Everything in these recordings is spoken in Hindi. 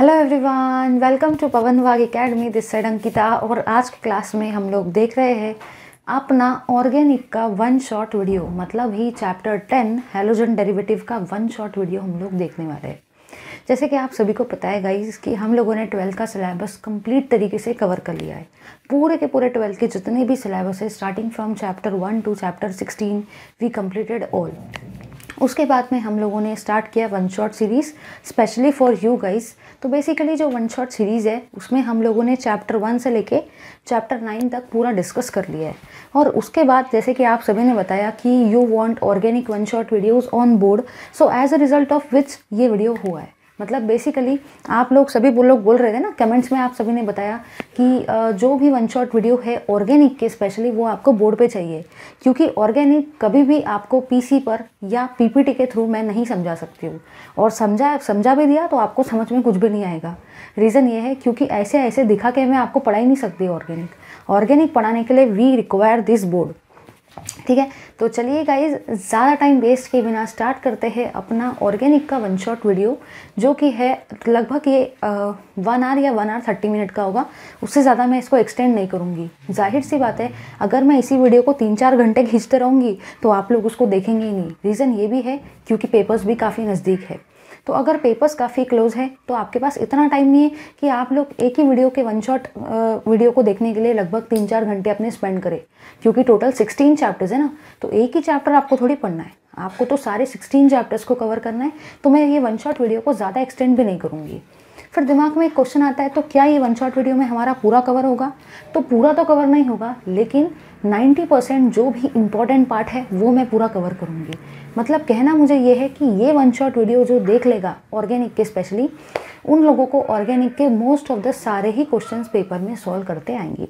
Hello everyone, welcome to Pawan Wagh academy. This side Ankita. और आज की क्लास में हम लोग देख रहे हैं अपना ऑर्गेनिक का वन शॉट वीडियो, मतलब ही चैप्टर 10 हैलोजन डेरिवेटिव का वन शॉट वीडियो हम लोग देखने वाले हैं। जैसे कि आप सभी को पता है गाइस कि हम लोगों ने 12th का सिलेबस कंप्लीट तरीके से कवर कर लिया है। पूरे के पूरे 12th के जितने भी सिलेबस है starting from chapter 1 to chapter 16 we completed all. उसके बाद में हम लोगों ने स्टार्ट किया one shot series specially for you guys. तो बेसिकली जो वन शॉट सीरीज़ है उसमें हम लोगों ने चैप्टर 1 से लेके चैप्टर 9 तक पूरा डिस्कस कर लिया है। और उसके बाद जैसे कि आप सभी ने बताया कि you want organic one shot videos on board, so as a result of which ये वीडियो हुआ है। मतलब बेसिकली आप लोग सभी लोग बोल रहे थे ना कमेंट्स में, आप सभी ने बताया कि जो भी वन शॉट वीडियो है ऑर्गेनिक के स्पेशली वो आपको बोर्ड पे चाहिए, क्योंकि ऑर्गेनिक कभी भी आपको पीसी पर या पीपीटी के थ्रू मैं नहीं समझा सकती हूँ, और समझा भी दिया तो आपको समझ में कुछ भी नहीं आएगा। रीज़न ये है क्योंकि ऐसे ऐसे दिखा के मैं आपको पढ़ा ही नहीं सकती। ऑर्गेनिक पढ़ाने के लिए वी रिक्वायर दिस बोर्ड। ठीक है, तो चलिए गाइज ज़्यादा टाइम वेस्ट किए बिना स्टार्ट करते हैं अपना ऑर्गेनिक का वन शॉट वीडियो, जो कि है लगभग ये 1 आवर या 1 आवर 30 मिनट का होगा। उससे ज़्यादा मैं इसको एक्सटेंड नहीं करूँगी। जाहिर सी बात है, अगर मैं इसी वीडियो को 3-4 घंटे खींचते रहूँगी तो आप लोग उसको देखेंगे ही नहीं। रीज़न ये भी है क्योंकि पेपर्स भी काफ़ी नज़दीक है। तो अगर पेपर्स काफ़ी क्लोज है तो आपके पास इतना टाइम नहीं है कि आप लोग एक ही वीडियो के वन शॉट वीडियो को देखने के लिए लगभग 3-4 घंटे अपने स्पेंड करें, क्योंकि टोटल 16 चैप्टर्स है ना। तो एक ही चैप्टर आपको थोड़ी पढ़ना है, आपको तो सारे 16 चैप्टर्स को कवर करना है। तो मैं ये वन शॉट वीडियो को ज़्यादा एक्सटेंड भी नहीं करूँगी। फिर दिमाग में एक क्वेश्चन आता है, तो क्या ये वन शॉट वीडियो में हमारा पूरा कवर होगा? तो पूरा तो कवर नहीं होगा, लेकिन 90% जो भी इम्पॉर्टेंट पार्ट है वो मैं पूरा कवर करूँगी। मतलब कहना मुझे ये है कि ये वन शॉट वीडियो जो देख लेगा ऑर्गेनिक के स्पेशली, उन लोगों को ऑर्गेनिक के मोस्ट ऑफ द सारे ही क्वेश्चंस पेपर में सॉल्व करते आएंगे।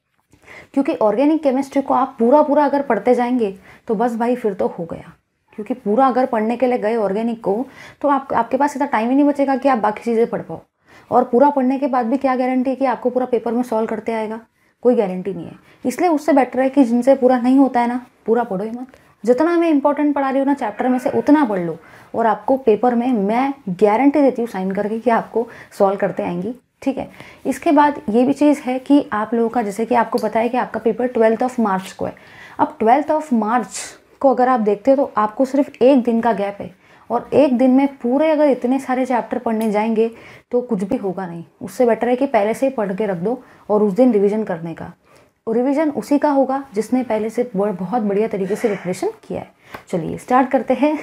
क्योंकि ऑर्गेनिक केमिस्ट्री को आप पूरा अगर पढ़ते जाएंगे तो बस भाई फिर तो हो गया। क्योंकि पूरा अगर पढ़ने के लिए गए ऑर्गेनिक को तो आपके पास इतना टाइम ही नहीं बचेगा कि आप बाकी चीज़ें पढ़ पाओ। और पूरा पढ़ने के बाद भी क्या गारंटी है कि आपको पूरा पेपर में सॉल्व करते आएगा? कोई गारंटी नहीं है। इसलिए उससे बेटर है कि जिनसे पूरा नहीं होता है ना, पूरा पढ़ो ही मत। जितना मैं इंपॉर्टेंट पढ़ा रही हूँ ना चैप्टर में से उतना पढ़ लो, और आपको पेपर में मैं गारंटी देती हूँ साइन करके कि आपको सॉल्व करते आएंगी। ठीक है, इसके बाद ये भी चीज़ है कि आप लोगों का, जैसे कि आपको पता है कि आपका पेपर 12th ऑफ मार्च को है। अब 12th ऑफ मार्च को अगर आप देखते हो तो आपको सिर्फ एक दिन का गैप है, और एक दिन में पूरे अगर इतने सारे चैप्टर पढ़ने जाएंगे तो कुछ भी होगा नहीं। उससे बेटर है कि पहले से ही पढ़ के रख दो, और उस दिन रिवीजन करने का, और रिवीजन उसी का होगा जिसने पहले से बहुत बढ़िया तरीके से प्रिपरेशन किया है। चलिए स्टार्ट करते हैं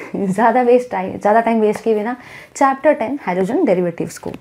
ज़्यादा टाइम वेस्ट किए बिना चैप्टर 10 हैलोजन डेरिवेटिव्स को।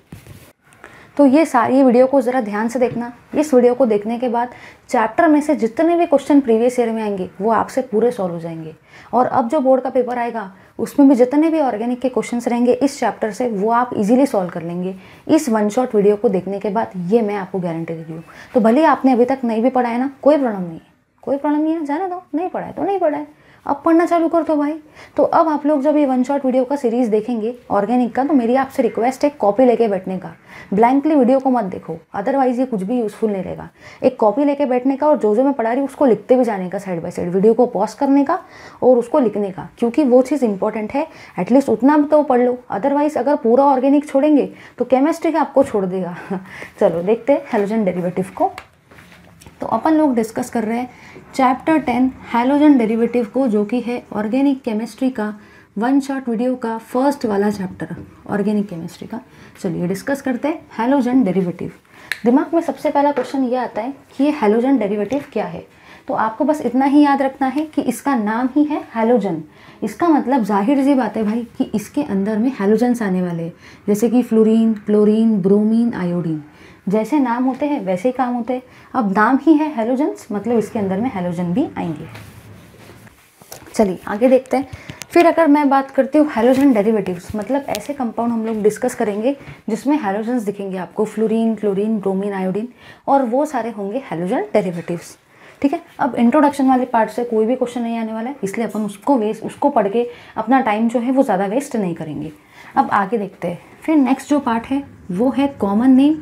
तो ये सारी वीडियो को ज़रा ध्यान से देखना। इस वीडियो को देखने के बाद चैप्टर में से जितने भी क्वेश्चन प्रीवियस ईयर में आएंगे वो आपसे पूरे सॉल्व हो जाएंगे। और अब जो बोर्ड का पेपर आएगा उसमें भी जितने भी ऑर्गेनिक के क्वेश्चंस रहेंगे इस चैप्टर से वो आप इजीली सॉल्व कर लेंगे इस वन शॉट वीडियो को देखने के बाद। ये मैं आपको गारंटी दे रही हूँ। तो भले आपने अभी तक नहीं भी पढ़ा है ना, कोई प्रॉब्लम नहीं है, जाने दो। नहीं पढ़ा है तो नहीं पढ़ा है, अब पढ़ना चालू कर दो भाई। तो अब आप लोग जब ये वन शॉट वीडियो का सीरीज़ देखेंगे ऑर्गेनिक का, तो मेरी आपसे रिक्वेस्ट है कॉपी लेके बैठने का। ब्लैंकली वीडियो को मत देखो, अदरवाइज ये कुछ भी यूज़फुल नहीं रहेगा। एक कॉपी लेके बैठने का, और जो मैं पढ़ा रही हूँ उसको लिखते भी जाने का, साइड बाय साइड वीडियो को पॉज करने का और उसको लिखने का, क्योंकि वो चीज़ इंपॉर्टेंट है। एटलीस्ट उतना भी तो पढ़ लो, अदरवाइज अगर पूरा ऑर्गेनिक छोड़ेंगे तो केमिस्ट्री आपको छोड़ देगा। चलो देखते हैं हैलोजन डेरिवेटिव को। तो अपन लोग डिस्कस कर रहे हैं चैप्टर 10 हैलोजन डेरिवेटिव को, जो कि है ऑर्गेनिक केमिस्ट्री का वन शॉट वीडियो का फर्स्ट वाला चैप्टर ऑर्गेनिक केमिस्ट्री का। चलिए डिस्कस करते हैं हैलोजन डेरिवेटिव। दिमाग में सबसे पहला क्वेश्चन ये आता है कि ये हैलोजन डेरिवेटिव क्या है। तो आपको बस इतना ही याद रखना है कि इसका नाम ही है हैलोजन। इसका मतलब जाहिर सी बात है भाई कि इसके अंदर में हैलोजन्स आने वाले हैं, जैसे कि फ्लोरीन, क्लोरीन, ब्रोमीन, आयोडीन। जैसे नाम होते हैं वैसे ही काम होते हैं। अब नाम ही है हैलोजन्स, मतलब इसके अंदर में हैलोजन भी आएंगे। चलिए आगे देखते हैं। फिर अगर मैं बात करती हूँ हैलोजन डेरिवेटिव्स, मतलब ऐसे कंपाउंड हम लोग डिस्कस करेंगे जिसमें हैलोजन्स दिखेंगे आपको, फ्लोरीन, क्लोरीन, ब्रोमीन, आयोडीन, और वो सारे होंगे हैलोजन डेरिवेटिव्स। ठीक है, अब इंट्रोडक्शन वाले पार्ट से कोई भी क्वेश्चन नहीं आने वाला है, इसलिए अपन उसको पढ़ के अपना टाइम जो है वो ज़्यादा वेस्ट नहीं करेंगे। अब आगे देखते हैं। फिर नेक्स्ट जो पार्ट है वो है कॉमन नेम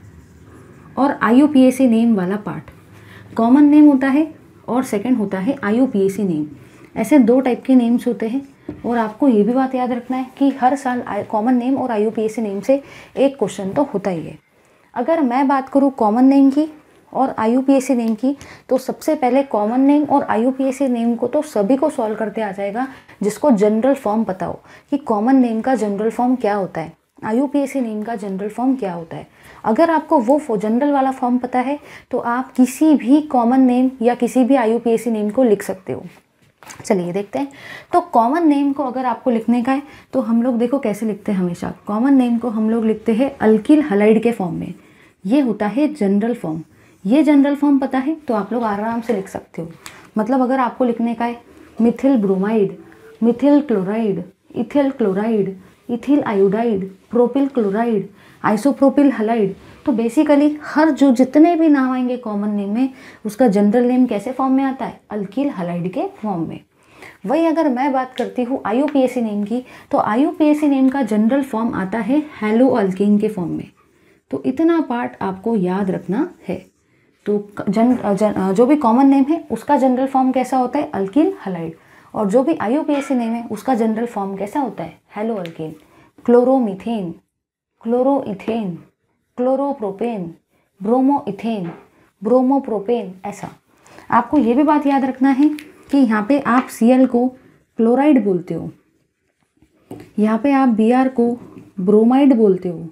और IUPAC नेम वाला पार्ट। कॉमन नेम होता है और सेकंड होता है IUPAC नेम। ऐसे दो टाइप के नेम्स होते हैं। और आपको ये भी बात याद रखना है कि हर साल कॉमन नेम और IUPAC नेम से एक क्वेश्चन तो होता ही है। अगर मैं बात करूँ कॉमन नेम की और IUPAC नेम की, तो सबसे पहले कॉमन नेम और IUPAC नेम को तो सभी को सॉल्व करते आ जाएगा जिसको जनरल फॉर्म पता हो कि कॉमन नेम का जनरल फॉर्म क्या होता है, IUPAC नेम का जनरल फॉर्म क्या होता है। अगर आपको वो जनरल वाला फॉर्म पता है तो आप किसी भी कॉमन नेम या किसी भी IUPAC नेम को लिख सकते हो। चलिए देखते हैं। तो कॉमन नेम को अगर आपको लिखने का है तो हम लोग देखो कैसे लिखते हैं। हमेशा कॉमन नेम को हम लोग लिखते हैं अल्किल हलाइड के फॉर्म में। ये होता है जनरल फॉर्म। ये जनरल फॉर्म पता है तो आप लोग आराम से लिख सकते हो। मतलब अगर आपको लिखने का है methyl bromide, methyl chloride, ethyl chloride, ethyl iodide, propyl chloride, isopropyl halide, तो बेसिकली हर जो जितने भी नाम आएंगे कॉमन नेम में उसका जनरल नेम कैसे फॉर्म में आता है, अल्किल हलाइड के फॉर्म में। वही अगर मैं बात करती हूँ IUPAC नेम की, तो IUPAC नेम का जनरल फॉर्म आता है हेलो अल्कीन के फॉर्म में। तो इतना पार्ट आपको याद रखना है। तो जो भी कॉमन नेम है उसका जनरल फॉर्म कैसा होता है, अल्किल हलाइड, और जो भी IUPAC नेम है उसका जनरल फॉर्म कैसा होता है, halo alkene. Chloromethane, chloroethane, chloropropane, bromoethane, bromopropane, ऐसा। आपको ये भी बात याद रखना है कि यहाँ पे आप Cl को क्लोराइड बोलते हो, यहाँ पे आप Br को ब्रोमाइड बोलते हो,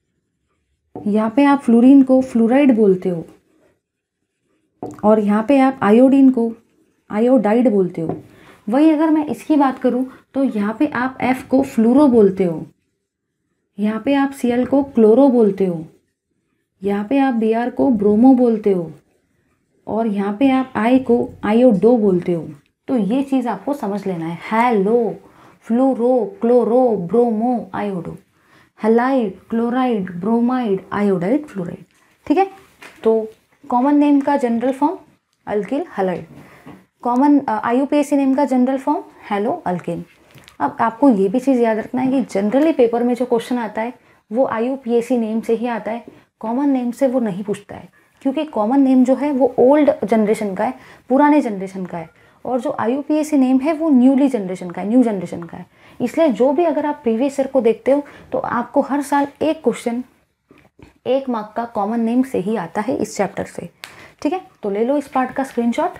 यहाँ पे आप फ्लोरीन को फ्लोराइड बोलते हो, और यहाँ पे आप आयोडीन को आयोडाइड बोलते हो। वही अगर मैं इसकी बात करूँ तो यहाँ पे आप F को फ्लूरो बोलते हो, यहाँ पे आप Cl को क्लोरो बोलते हो, यहाँ पे आप Br को ब्रोमो बोलते हो, और यहाँ पे आप I को आयोडो बोलते हो। तो ये चीज़ आपको समझ लेना है, halo, fluoro, chloro, bromo, iodo, halide, chloride, bromide, iodide, fluoride. ठीक है। तो कॉमन नेम का general form alkyl halide, common IUPAC name का जनरल फॉर्म हेलो अल्किन। अब आपको ये भी चीज़ याद रखना है कि जनरली पेपर में जो क्वेश्चन आता है वो IUPAC नेम से ही आता है, कॉमन नेम से वो नहीं पूछता है, क्योंकि कॉमन नेम जो है वो ओल्ड जनरेशन का है, पुराने जनरेशन का है, और जो IUPAC नेम है वो न्यू जनरेशन का है। इसलिए जो भी अगर आप प्रीवियस ईयर को देखते हो तो आपको हर साल एक क्वेश्चन 1 मार्क का कॉमन नेम से ही आता है इस चैप्टर से। ठीक है, तो ले लो इस पार्ट का स्क्रीनशॉट।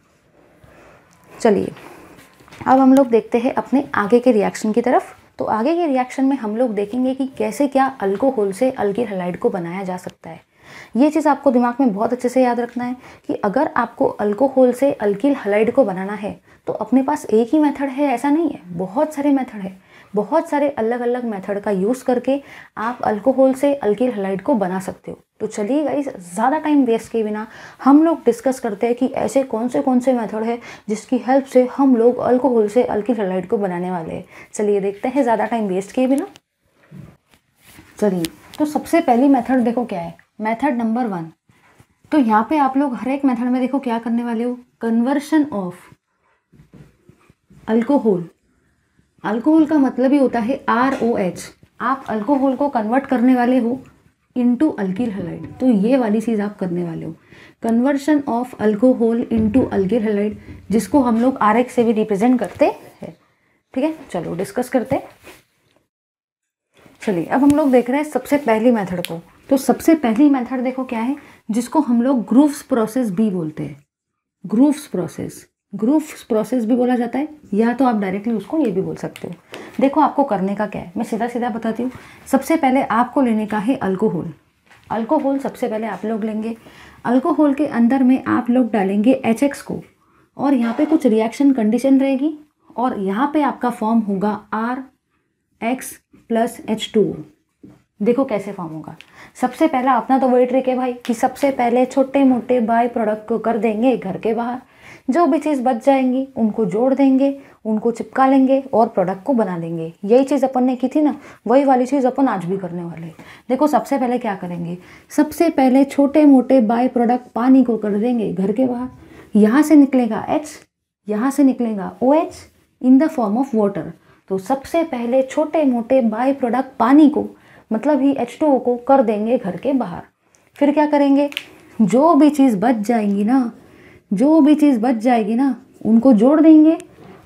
चलिए अब हम लोग देखते हैं अपने आगे के रिएक्शन की तरफ। तो आगे के रिएक्शन में हम लोग देखेंगे कि कैसे क्या अल्कोहल से अल्किल हलाइड को बनाया जा सकता है। ये चीज़ आपको दिमाग में बहुत अच्छे से याद रखना है कि अगर आपको अल्कोहल से अल्किल हलाइड को बनाना है तो अपने पास एक ही मेथड है ऐसा नहीं है, बहुत सारे मेथड है, बहुत सारे अलग अलग मेथड का यूज़ करके आप अल्कोहल से अल्किल हलाइड को बना सकते हो। तो चलिए गाइस, ज़्यादा टाइम वेस्ट किए बिना हम लोग डिस्कस करते हैं कि ऐसे कौन से मेथड है जिसकी हेल्प से हम लोग अल्कोहल से अल्किल हलाइड को बनाने वाले हैं। चलिए देखते हैं ज़्यादा टाइम वेस्ट किए बिना। चलिए, तो सबसे पहली मेथड देखो क्या है, मेथड नंबर 1। तो यहाँ पे आप लोग हर एक मेथड में देखो क्या करने वाले हो, कन्वर्शन ऑफ अल्कोहल। अल्कोहल का मतलब ही होता है ROH। आप अल्कोहल को कन्वर्ट करने वाले हो इनटू अल्किल हलाइड, तो ये वाली चीज़ आप करने वाले हो, conversion of alcohol into alkyl halide, जिसको हम लोग RX से भी रिप्रेजेंट करते हैं। ठीक है, चलो डिस्कस करते हैं। चलिए अब हम लोग देख रहे हैं सबसे पहली मेथड को। तो सबसे पहली मेथड देखो क्या है, जिसको हम लोग ग्रूव्स प्रोसेस भी बोलते हैं। ग्रूव्स प्रोसेस भी बोला जाता है, या तो आप डायरेक्टली उसको ये भी बोल सकते हो। देखो आपको करने का क्या है, मैं सीधा सीधा बताती हूँ। सबसे पहले आपको लेने का है अल्कोहल सबसे पहले आप लोग लेंगे। अल्कोहल के अंदर में आप लोग डालेंगे HX को, और यहाँ पे कुछ रिएक्शन कंडीशन रहेगी, और यहाँ पे आपका फॉर्म होगा RX + H2O। देखो कैसे फॉर्म होगा। सबसे पहला अपना तो वही ट्रिक है भाई कि सबसे पहले छोटे मोटे बाय प्रोडक्ट को कर देंगे घर के बाहर, जो भी चीज़ बच जाएंगी उनको जोड़ देंगे, उनको चिपका लेंगे और प्रोडक्ट को बना देंगे। यही चीज़ अपन ने की थी ना, वही वाली चीज़ अपन आज भी करने वाले। देखो सबसे पहले क्या करेंगे, सबसे पहले छोटे मोटे बाय प्रोडक्ट पानी को कर देंगे घर के बाहर। यहाँ से निकलेगा H, यहाँ से निकलेगा OH in the form of water. तो सबसे पहले छोटे मोटे बाय प्रोडक्ट पानी को, मतलब ही H2O को कर देंगे घर के बाहर। फिर क्या करेंगे, जो भी चीज़ बच जाएगी ना उनको जोड़ देंगे,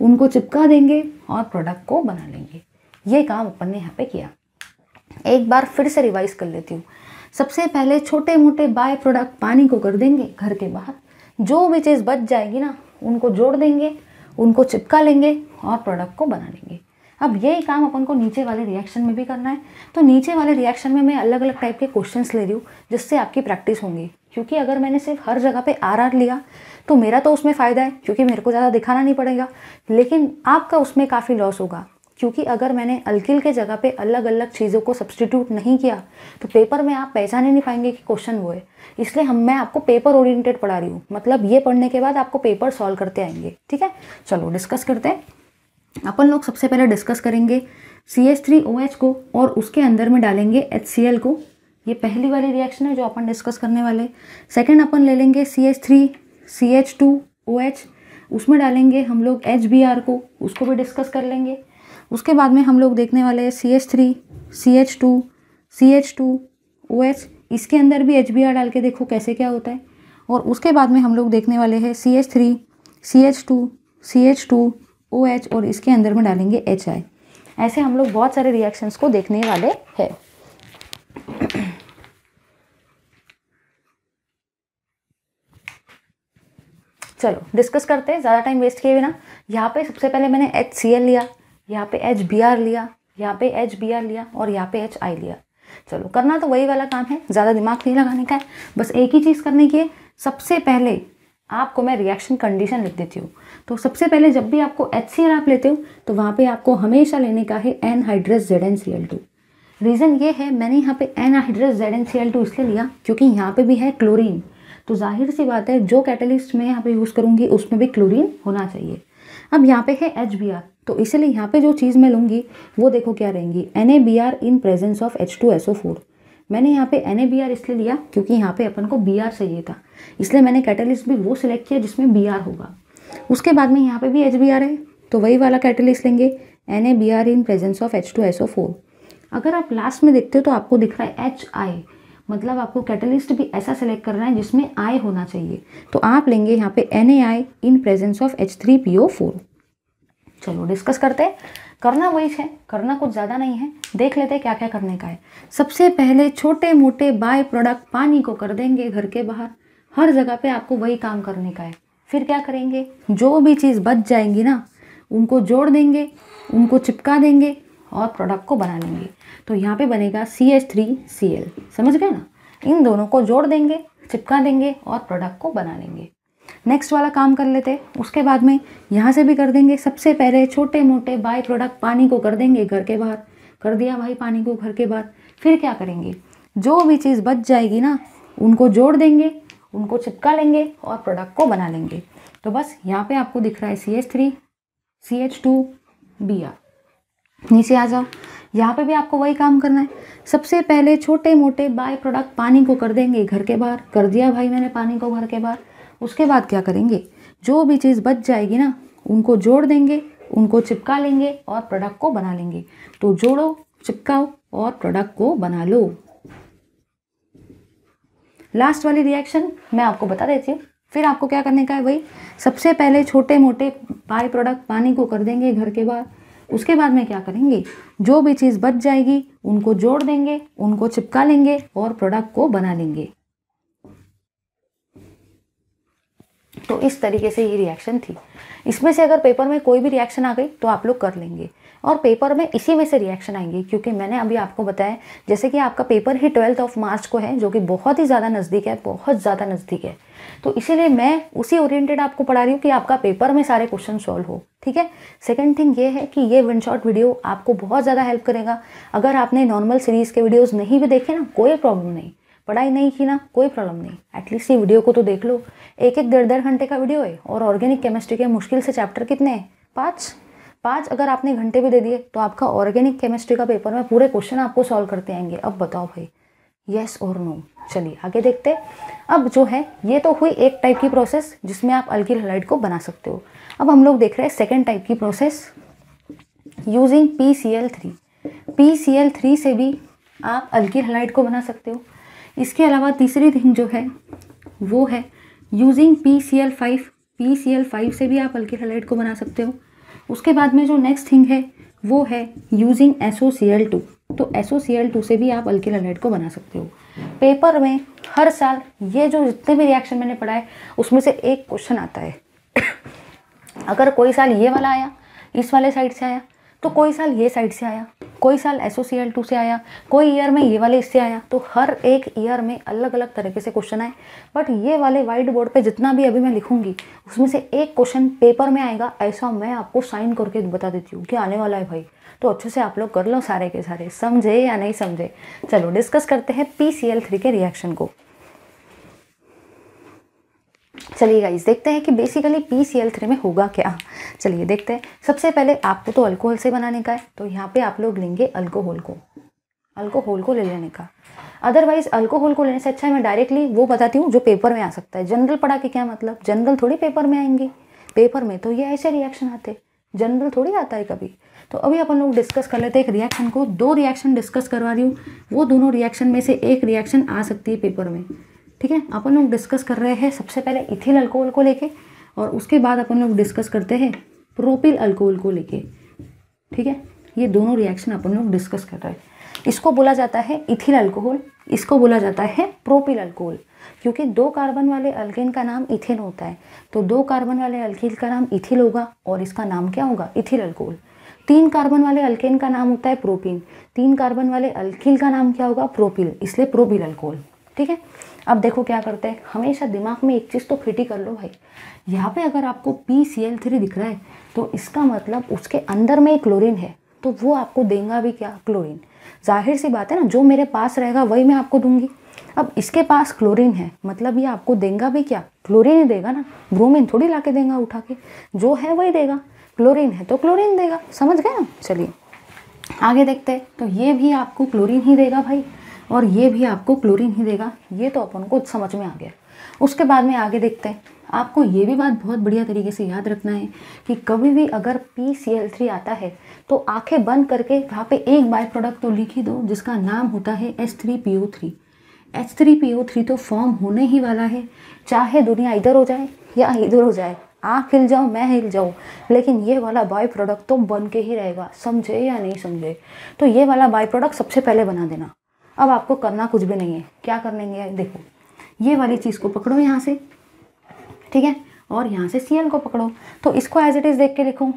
उनको चिपका देंगे और प्रोडक्ट को बना लेंगे। ये काम अपन ने यहाँ पे किया। एक बार फिर से रिवाइज कर लेती हूँ। सबसे पहले छोटे मोटे बाय प्रोडक्ट पानी को कर देंगे घर के बाहर, जो भी चीज़ बच जाएगी ना उनको जोड़ देंगे, उनको चिपका लेंगे और प्रोडक्ट को बना लेंगे। अब यही काम अपन को नीचे वाले रिएक्शन में भी करना है। तो नीचे वाले रिएक्शन में मैं अलग अलग टाइप के क्वेश्चंस ले रही हूँ जिससे आपकी प्रैक्टिस होंगी, क्योंकि अगर मैंने सिर्फ हर जगह पे आर लिया तो मेरा तो उसमें फ़ायदा है क्योंकि मेरे को ज़्यादा दिखाना नहीं पड़ेगा, लेकिन आपका उसमें काफ़ी लॉस होगा, क्योंकि अगर मैंने अल्किल के जगह पे अलग अलग चीज़ों को सब्सटीट्यूट नहीं किया तो पेपर में आप पहचान ही नहीं पाएंगे कि क्वेश्चन वो है। इसलिए मैं आपको पेपर ओरिएंटेड पढ़ा रही हूँ, मतलब ये पढ़ने के बाद आपको पेपर सॉल्व करते आएंगे। ठीक है, चलो डिस्कस करते हैं। अपन लोग सबसे पहले डिस्कस करेंगे CH3OH को और उसके अंदर में डालेंगे HCl को। ये पहली वाली रिएक्शन है जो अपन डिस्कस करने वाले। सेकेंड अपन ले लेंगे CH3CH2OH, उसमें डालेंगे हम लोग HBr को, उसको भी डिस्कस कर लेंगे। उसके बाद में हम लोग देखने वाले हैं CH3CH2CH2OH, इसके अंदर भी HBr डाल के देखो कैसे क्या होता है। और उसके बाद में हम लोग देखने वाले हैं CH3CH2CH2OH और इसके अंदर में डालेंगे HI। ऐसे हम लोग बहुत सारे रिएक्शंस को देखने वाले हैं। चलो डिस्कस करते हैं ज़्यादा टाइम वेस्ट किए बिना। यहाँ पे सबसे पहले मैंने HCl लिया, यहाँ पे HBr लिया, यहाँ पे HBr लिया और यहाँ पे HI लिया। चलो करना तो वही वाला काम है, ज़्यादा दिमाग नहीं लगाने का है, बस एक ही चीज़ करने की है। सबसे पहले आपको मैं रिएक्शन कंडीशन लिख देती हूँ। तो सबसे पहले जब भी आपको HCl आप लेते हो तो वहाँ पे आपको हमेशा लेने का है एनहाइड्रस ZnCl2। रीज़न ये है, मैंने यहाँ पे एनहाइड्रस ZnCl2 इसलिए लिया क्योंकि यहाँ पे भी है क्लोरीन, तो जाहिर सी बात है जो कैटलिस्ट मैं यहाँ पे यूज़ करूँगी उसमें भी क्लोरीन होना चाहिए। अब यहाँ पे है HBr, तो इसलिए यहाँ पे जो चीज़ मैं लूँगी वो देखो क्या रहेंगी, NaBr in presence of H2SO4। मैंने यहाँ पे NaBr इसलिए लिया क्योंकि यहाँ पे अपन को Br चाहिए था, इसलिए मैंने कैटलिस्ट भी वो सिलेक्ट किया जिसमें Br होगा। उसके बाद में यहाँ पे भी HBr है तो वही वाला कैटलिस्ट लेंगे, NaBr in presence of H2SO4। अगर आप लास्ट में देखते हो तो आपको दिख रहा है HI, मतलब आपको कैटलिस्ट भी ऐसा सेलेक्ट करना है जिसमें I होना चाहिए, तो आप लेंगे यहाँ पे NaI in presence of H3PO4। चलो डिस्कस करते हैं। करना वही है, करना कुछ ज़्यादा नहीं है, देख लेते हैं क्या क्या करने का है। सबसे पहले छोटे मोटे बाय प्रोडक्ट पानी को कर देंगे घर के बाहर, हर जगह पे आपको वही काम करने का है। फिर क्या करेंगे, जो भी चीज़ बच जाएंगी ना उनको जोड़ देंगे, उनको चिपका देंगे और प्रोडक्ट को बना लेंगे। तो यहाँ पे बनेगा CH3Cl, समझ गए ना। इन दोनों को जोड़ देंगे, चिपका देंगे और प्रोडक्ट को बना लेंगे। नेक्स्ट वाला काम कर लेते हैं। उसके बाद में यहाँ से भी कर देंगे। सबसे पहले छोटे मोटे बाय प्रोडक्ट पानी को कर देंगे घर के बाहर, कर दिया भाई पानी को घर के बाहर। फिर क्या करेंगे, जो भी चीज़ बच जाएगी ना उनको जोड़ देंगे, उनको चिपका लेंगे और प्रोडक्ट को बना लेंगे। तो बस यहाँ पे आपको दिख रहा है CH3CH2Br। नीचे आ जाओ, यहाँ पे भी आपको वही काम करना है। सबसे पहले छोटे मोटे बाय प्रोडक्ट पानी को कर देंगे घर के बाहर, कर दिया भाई मैंने पानी को घर के बाहर। उसके बाद क्या करेंगे, जो भी चीज़ बच जाएगी ना उनको जोड़ देंगे, उनको चिपका लेंगे और प्रोडक्ट को बना लेंगे। तो जोड़ो, चिपकाओ और प्रोडक्ट को बना लो। लास्ट वाली रिएक्शन मैं आपको बता देती हूँ, फिर आपको क्या करने का है वही। सबसे पहले छोटे मोटे बाय प्रोडक्ट पानी को कर देंगे घर के बाहर। उसके बाद में क्या करेंगे, जो भी चीज़ बच जाएगी उनको जोड़ देंगे, उनको चिपका लेंगे और प्रोडक्ट को बना लेंगे। तो इस तरीके से ये रिएक्शन थी। इसमें से अगर पेपर में कोई भी रिएक्शन आ गई तो आप लोग कर लेंगे, और पेपर में इसी में से रिएक्शन आएंगे, क्योंकि मैंने अभी आपको बताया जैसे कि आपका पेपर ही 12 मार्च को है, जो कि बहुत ही ज़्यादा नज़दीक है, बहुत ज़्यादा नज़दीक है। तो इसीलिए मैं उसी ओरिएंटेड आपको पढ़ा रही हूँ कि आपका पेपर में सारे क्वेश्चन सॉल्व हो। ठीक है। सेकंड थिंग ये है कि ये वन शॉट वीडियो आपको बहुत ज़्यादा हेल्प करेगा। अगर आपने नॉर्मल सीरीज़ के वीडियोज़ नहीं भी देखे ना, कोई प्रॉब्लम नहीं, पढ़ाई नहीं की ना, कोई प्रॉब्लम नहीं, एटलीस्ट ये वीडियो को तो देख लो। एक 1.5 घंटे का वीडियो है, और ऑर्गेनिक केमिस्ट्री के मुश्किल से चैप्टर कितने हैं, 5 अगर आपने घंटे भी दे दिए तो आपका ऑर्गेनिक केमिस्ट्री का पेपर में पूरे क्वेश्चन आपको सॉल्व करते आएंगे। अब बताओ भाई, येस और नो। चलिए आगे देखते हैं। अब जो है ये तो हुई एक टाइप की प्रोसेस जिसमें आप अल्किल हैलाइड को बना सकते हो। अब हम लोग देख रहे हैं सेकेंड टाइप की प्रोसेस यूजिंग PCl3। PCl3 से भी आप अल्किल हैलाइड को बना सकते हो। इसके अलावा तीसरी थिंग जो है वो है यूजिंग PCl5। PCl5 से भी आप अल्किल हैलाइड को बना सकते हो। उसके बाद में जो नेक्स्ट थिंग है वो है यूजिंग SOCl2। तो SOCl2 से भी आप अल्किल हैलाइड को बना सकते हो। पेपर में हर साल ये जो जितने भी रिएक्शन मैंने पढ़ाए उसमें से एक क्वेश्चन आता है। अगर कोई साल ये वाला आया, इस वाले साइड से आया, तो कोई साल ये साइड से आया, कोई साल SOCl2 से आया, कोई ईयर में ये वाले इससे आया, तो हर एक ईयर में अलग अलग तरीके से क्वेश्चन आए। बट ये वाले वाइट बोर्ड पे जितना भी अभी मैं लिखूंगी उसमें से एक क्वेश्चन पेपर में आएगा, ऐसा मैं आपको साइन करके बता देती हूँ कि आने वाला है भाई। तो अच्छे से आप लोग कर लो सारे के सारे, समझे या नहीं समझे। चलो डिस्कस करते हैं PCl3 के रिएक्शन को। चलिए गाइस देखते हैं कि बेसिकली PCl3 में होगा क्या। चलिए देखते हैं। सबसे पहले आपको तो अल्कोहल से बनाने का है, तो यहाँ पे आप लोग लेंगे अल्कोहल को ले लेने का। अदरवाइज अल्कोहल को लेने से अच्छा है मैं डायरेक्टली वो बताती हूँ जो पेपर में आ सकता है। जनरल पढ़ा के क्या मतलब, जनरल थोड़ी पेपर में आएंगे, पेपर में तो ये ऐसे रिएक्शन आते, जनरल थोड़ी आता है कभी। तो अभी अपन लोग डिस्कस कर लेते हैं एक रिएक्शन को। 2 रिएक्शन डिस्कस करवा रही हूँ, वो दोनों रिएक्शन में से एक रिएक्शन आ सकती है पेपर में, ठीक है। अपन लोग डिस्कस कर रहे हैं सबसे पहले इथिल अल्कोहल को लेके, और उसके बाद अपन लोग डिस्कस करते हैं प्रोपिल अल्कोहल को लेके, ठीक है। ये दोनों रिएक्शन अपन लोग डिस्कस कर रहे हैं। इसको बोला जाता है इथिल अल्कोहल, इसको बोला जाता है प्रोपिल अल्कोहल, क्योंकि 2 कार्बन वाले अल्केन का नाम इथेन होता है, तो 2 कार्बन वाले अल्कील का नाम इथिल होगा और इसका नाम क्या होगा, इथिल अल्कोहल। 3 कार्बन वाले अल्केन का नाम होता है प्रोपीन, 3 कार्बन वाले अल्कील का नाम क्या होगा, प्रोपिल, इसलिए प्रोपिल अल्कोहल, ठीक है। अब देखो क्या करते हैं, हमेशा दिमाग में एक चीज़ तो फिट ही कर लो भाई। यहाँ पे अगर आपको PCl3 दिख रहा है तो इसका मतलब उसके अंदर में क्लोरीन है, तो वो आपको देगा भी क्या, क्लोरीन। जाहिर सी बात है ना, जो मेरे पास रहेगा वही मैं आपको दूंगी। अब इसके पास क्लोरीन है, मतलब ये आपको देगा भी क्या, क्लोरीन ही देगा ना, ब्रोमीन थोड़ी ला के देगा उठा के, जो है वही देगा। क्लोरीन है तो क्लोरीन देगा, समझ गए ना। चलिए आगे देखते हैं। तो ये भी आपको क्लोरीन ही देगा भाई, और ये भी आपको क्लोरीन ही देगा, ये तो अपन को समझ में आ गया। उसके बाद में आगे देखते हैं। आपको ये भी बात बहुत बढ़िया तरीके से याद रखना है कि कभी भी अगर PCl3 आता है तो आंखें बंद करके वहाँ पे एक बाय प्रोडक्ट तो लिख ही दो जिसका नाम होता है H3PO3। H3PO3 तो फॉर्म होने ही वाला है, चाहे दुनिया इधर हो जाए या इधर हो जाए, आप हिल जाओ मैं हिल जाऊँ, लेकिन ये वाला बाय प्रोडक्ट तो बन के ही रहेगा, समझे या नहीं समझे। तो ये वाला बाय प्रोडक्ट सबसे पहले बना देना। अब आपको करना कुछ भी नहीं है, क्या करेंगे, देखो ये वाली चीज़ को पकड़ो यहाँ से, ठीक है, और यहाँ से Cl को पकड़ो, तो इसको एज इट इज़ देख के लिखो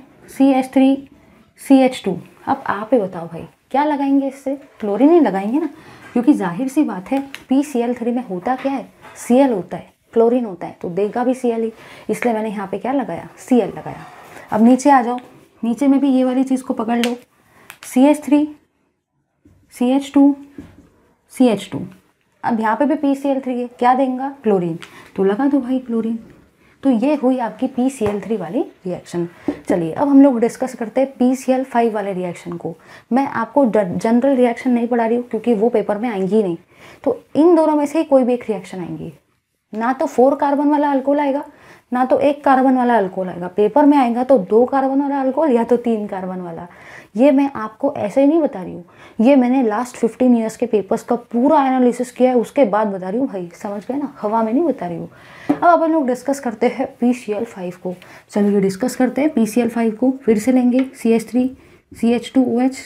CH3CH2। अब आप ही बताओ भाई क्या लगाएंगे इससे, क्लोरीन ही लगाएंगे ना, क्योंकि जाहिर सी बात है PCl3 में होता क्या है, Cl होता है, क्लोरीन होता है, तो देगा भी Cl ही, इसलिए मैंने यहाँ पे क्या लगाया, Cl लगाया। अब नीचे आ जाओ, नीचे में भी ये वाली चीज़ को पकड़ लो, CH3 CH2 CH2। अब यहाँ पे भी PCl3 है, क्या देंगे, क्लोरीन, तो लगा दो भाई क्लोरीन। तो ये हुई आपकी PCl3 वाली रिएक्शन। चलिए अब हम लोग डिस्कस करते हैं PCl5 वाले रिएक्शन को। मैं आपको जनरल रिएक्शन नहीं पढ़ा रही हूँ क्योंकि वो पेपर में आएंगी नहीं, तो इन दोनों में से ही कोई भी एक रिएक्शन आएंगी, ना तो 4 कार्बन वाला अल्कोहल आएगा ना तो 1 कार्बन वाला अल्कोहल आएगा। पेपर में आएगा तो 2 कार्बन वाला अल्कोहल या तो 3 कार्बन वाला। ये मैं आपको ऐसे ही नहीं बता रही हूँ, ये मैंने लास्ट 15 ईयर्स के पेपर्स का पूरा एनालिसिस किया है, उसके बाद बता रही हूँ भाई, समझ गए ना, हवा में नहीं बता रही हूँ। अब अपन लोग डिस्कस करते हैं PCl5 को। चलिए डिस्कस करते हैं PCl5 को। फिर से लेंगे CH3 CH2OH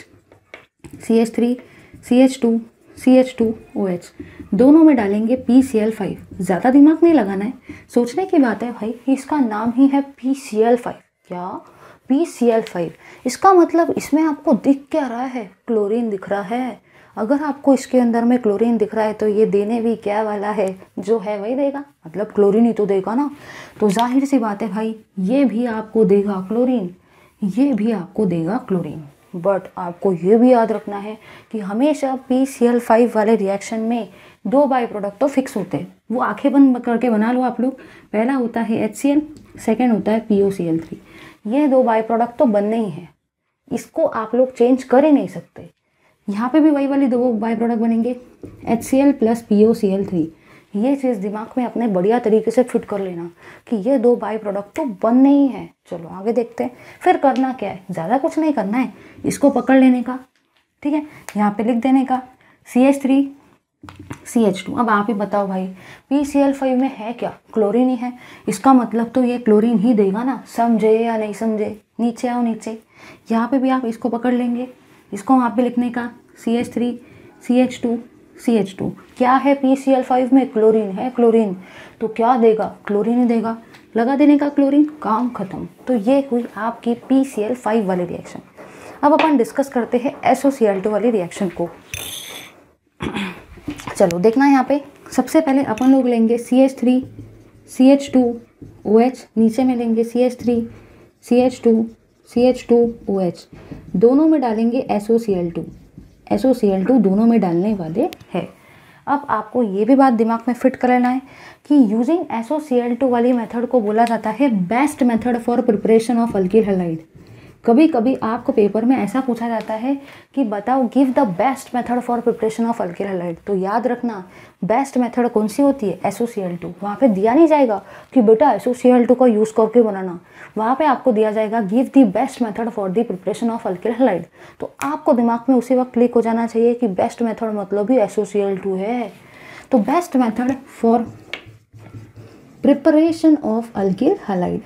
CH3 CH2 CH2OH, दोनों में डालेंगे PCl5। ज़्यादा दिमाग नहीं लगाना है, सोचने की बात है भाई कि इसका नाम ही है PCl5। क्या, PCl5, इसका मतलब इसमें आपको दिख क्या रहा है, क्लोरीन दिख रहा है। अगर आपको इसके अंदर में क्लोरीन दिख रहा है तो ये देने भी क्या वाला है, जो है वही देगा, मतलब क्लोरीन ही तो देगा ना। तो जाहिर सी बात है भाई, ये भी आपको देगा क्लोरीन, ये भी आपको देगा क्लोरीन। बट आपको ये भी याद रखना है कि हमेशा PCl5 वाले रिएक्शन में 2 बाई प्रोडक्ट तो फिक्स होते हैं, वो आंखें बंद करके बना लो आप लोग। पहला होता है HCl, सेकेंड होता है POCl3। ये 2 बाई प्रोडक्ट तो बनने ही हैं, इसको आप लोग चेंज कर ही नहीं सकते। यहाँ पे भी वही वाली 2 बाई प्रोडक्ट बनेंगे, HCl प्लस POCl3। ये चीज़ दिमाग में अपने बढ़िया तरीके से फिट कर लेना कि ये 2 बाई प्रोडक्ट तो बनने ही है। चलो आगे देखते हैं। फिर करना क्या है, ज़्यादा कुछ नहीं करना है, इसको पकड़ लेने का, ठीक है, यहाँ पे लिख देने का CH3 CH2। अब आप ही बताओ भाई, PCl5 में है क्या? क्लोरीन ही है। इसका मतलब तो ये क्लोरीन ही देगा ना, समझे या नहीं समझे? नीचे आओ नीचे। यहाँ पे भी आप इसको पकड़ लेंगे, इसको वहाँ पे लिखने का CH3 CH2 CH2। क्या है PCl5 में? क्लोरीन है, क्लोरीन। तो क्या देगा? क्लोरीन ही देगा। लगा देने का क्लोरीन, काम खत्म। तो ये हुई आपकी PCl5 वाली रिएक्शन। अब अपन डिस्कस करते हैं SOCl2 वाली रिएक्शन को। चलो देखना यहाँ पे, सबसे पहले अपन लोग लेंगे CH3 CH2OH, नीचे में लेंगे CH3 CH2 CH2OH, दोनों में डालेंगे SOCl2 दोनों में डालने वाले हैं। अब आपको ये भी बात दिमाग में फिट कर लेना है कि यूजिंग SOCl2 वाली मेथड को बोला जाता है best method for preparation of alkyl halide. कभी कभी आपको पेपर में ऐसा पूछा जाता है कि बताओ give the best method for preparation of alkyl halide. तो याद रखना बेस्ट मेथड कौन सी होती है? SOCl2। वहाँ पे दिया नहीं जाएगा कि बेटा SOCl2 का यूज़ करके बनाना, वहाँ पे आपको दिया जाएगा give the best method for the preparation of alkyl halide. तो आपको दिमाग में उसी वक्त क्लिक हो जाना चाहिए कि बेस्ट मेथड मतलब ही SOCl2 है। तो best method for preparation of alkyl halide.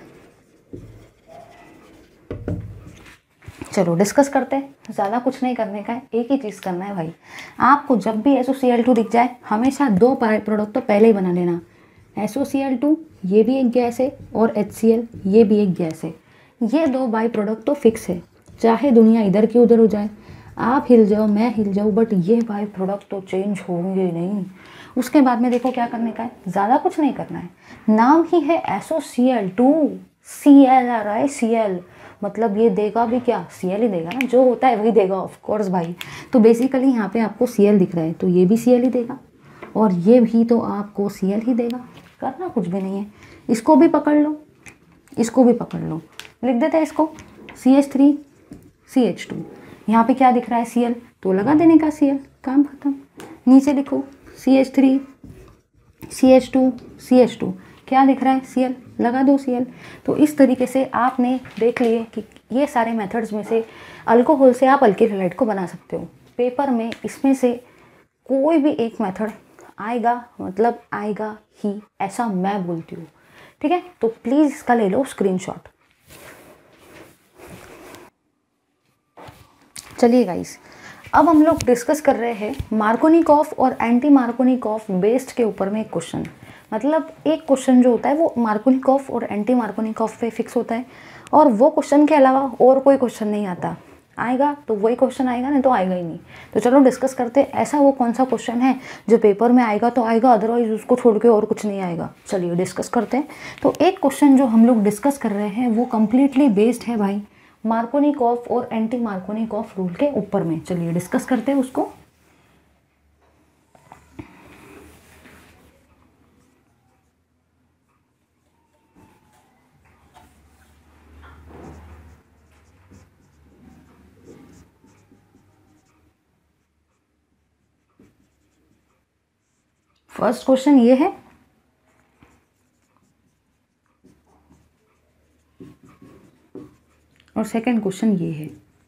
चलो डिस्कस करते हैं, ज़्यादा कुछ नहीं करने का है, एक ही चीज़ करना है भाई। आपको जब भी SOCl2 दिख जाए हमेशा दो प्रोडक्ट तो पहले ही बना लेना। SOCl2 ये भी एक गैस है और HCl ये भी एक गैस है। ये दो बाई प्रोडक्ट तो फिक्स है, चाहे दुनिया इधर की उधर हो जाए, आप हिल जाओ मैं हिल जाऊँ, बट ये बाई प्रोडक्ट तो चेंज होंगे नहीं। उसके बाद में देखो क्या करने का है, ज़्यादा कुछ नहीं करना है। नाम ही है SOCl2, Cl आ रहा है, Cl मतलब ये देगा भी क्या? Cl ही देगा ना, जो होता है वही देगा ऑफ कोर्स भाई। तो बेसिकली यहाँ पे आपको Cl दिख रहा है तो ये भी Cl ही देगा और ये भी तो आपको Cl ही देगा। करना कुछ भी नहीं है, इसको भी पकड़ लो, इसको भी पकड़ लो, लिख देते हैं इसको CH3 CH2। यहाँ पे क्या दिख रहा है? Cl, तो लगा देने का Cl, काम खत्म। नीचे लिखो CH3 CH2 CH2, क्या दिख रहा है? Cl, लगा दो Cl। तो इस तरीके से आपने देख लिए कि ये सारे मेथड्स में से अल्कोहल से आप अल्किल हैलाइड को बना सकते हो। पेपर में इसमें से कोई भी एक मेथड आएगा, मतलब आएगा ही, ऐसा मैं बोलती हूँ। ठीक है, तो प्लीज़ इसका ले लो स्क्रीनशॉट। चलिए गाइस, अब हम लोग डिस्कस कर रहे हैं मार्कोनिकॉफ और एंटी मार्कोनिकॉफ बेस्ड के ऊपर में एक क्वेश्चन। मतलब एक क्वेश्चन जो होता है वो मार्कोनिकॉफ और एंटी मार्कोनिकॉफ पे फिक्स होता है और वो क्वेश्चन के अलावा और कोई क्वेश्चन नहीं आता। आएगा तो वही क्वेश्चन आएगा, नहीं तो आएगा ही नहीं। तो चलो डिस्कस करते हैं ऐसा वो कौन सा क्वेश्चन है जो पेपर में आएगा तो आएगा, अदरवाइज उसको छोड़ के और कुछ नहीं आएगा। चलिए डिस्कस करते हैं। तो एक क्वेश्चन जो हम लोग डिस्कस कर रहे हैं वो कम्प्लीटली बेस्ड है भाई मार्कोनिकॉफ और एंटी मार्कोनिकॉफ रूल के ऊपर में। चलिए डिस्कस करते हैं उसको। फर्स्ट क्वेश्चन ये है, और सेकंड क्वेश्चन ये है।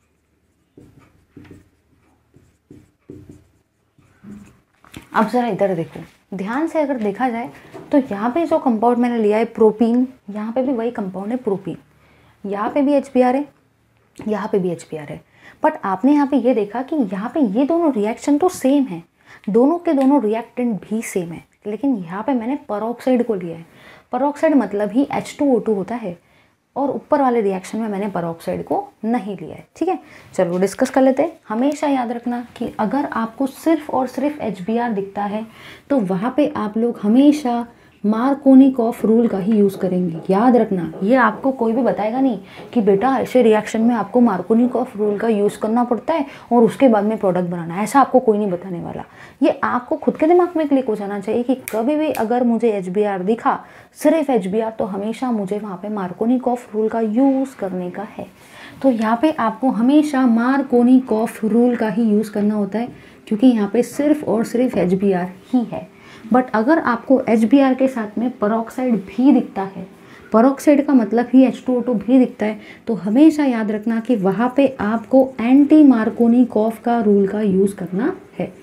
अब जरा इधर देखो, ध्यान से अगर देखा जाए तो यहाँ पे जो कंपाउंड मैंने लिया है प्रोपीन, यहाँ पे भी वही कंपाउंड है प्रोपीन। यहाँ पे भी HBr है, यहाँ पे भी HBr है। बट आपने यहाँ पे ये देखा कि यहाँ पे ये दोनों रिएक्शन तो सेम है, दोनों के दोनों रिएक्टेंट भी सेम है, लेकिन यहाँ पे मैंने परऑक्साइड को लिया है। परऑक्साइड मतलब ही H2O2 होता है, और ऊपर वाले रिएक्शन में मैंने परऑक्साइड को नहीं लिया है। ठीक है, चलो डिस्कस कर लेते हैं। हमेशा याद रखना कि अगर आपको सिर्फ और सिर्फ HBr दिखता है तो वहाँ पे आप लोग हमेशा मार्कोनिकॉफ रूल का ही यूज़ करेंगे। याद रखना, ये आपको कोई भी बताएगा नहीं कि बेटा ऐसे रिएक्शन में आपको मार्कोनिकॉफ रूल का यूज़ करना पड़ता है और उसके बाद में प्रोडक्ट बनाना है, ऐसा आपको कोई नहीं बताने वाला। ये आपको खुद के दिमाग में क्लिक हो जाना चाहिए कि कभी भी अगर मुझे HBr दिखा, सिर्फ HBr, तो हमेशा मुझे वहाँ पे मार्कोनिकॉफ रूल का यूज़ करने का है। तो यहाँ पे आपको हमेशा मार्कोनिकॉफ रूल का ही यूज़ करना होता है, क्योंकि यहाँ पे सिर्फ और सिर्फ HBr ही है। बट अगर आपको HBr के साथ में परऑक्साइड भी दिखता है, परऑक्साइड का मतलब ही H2O2 भी दिखता है, तो हमेशा याद रखना कि वहाँ पे आपको एंटी मार्कोनिकॉफ का रूल का यूज़ करना है।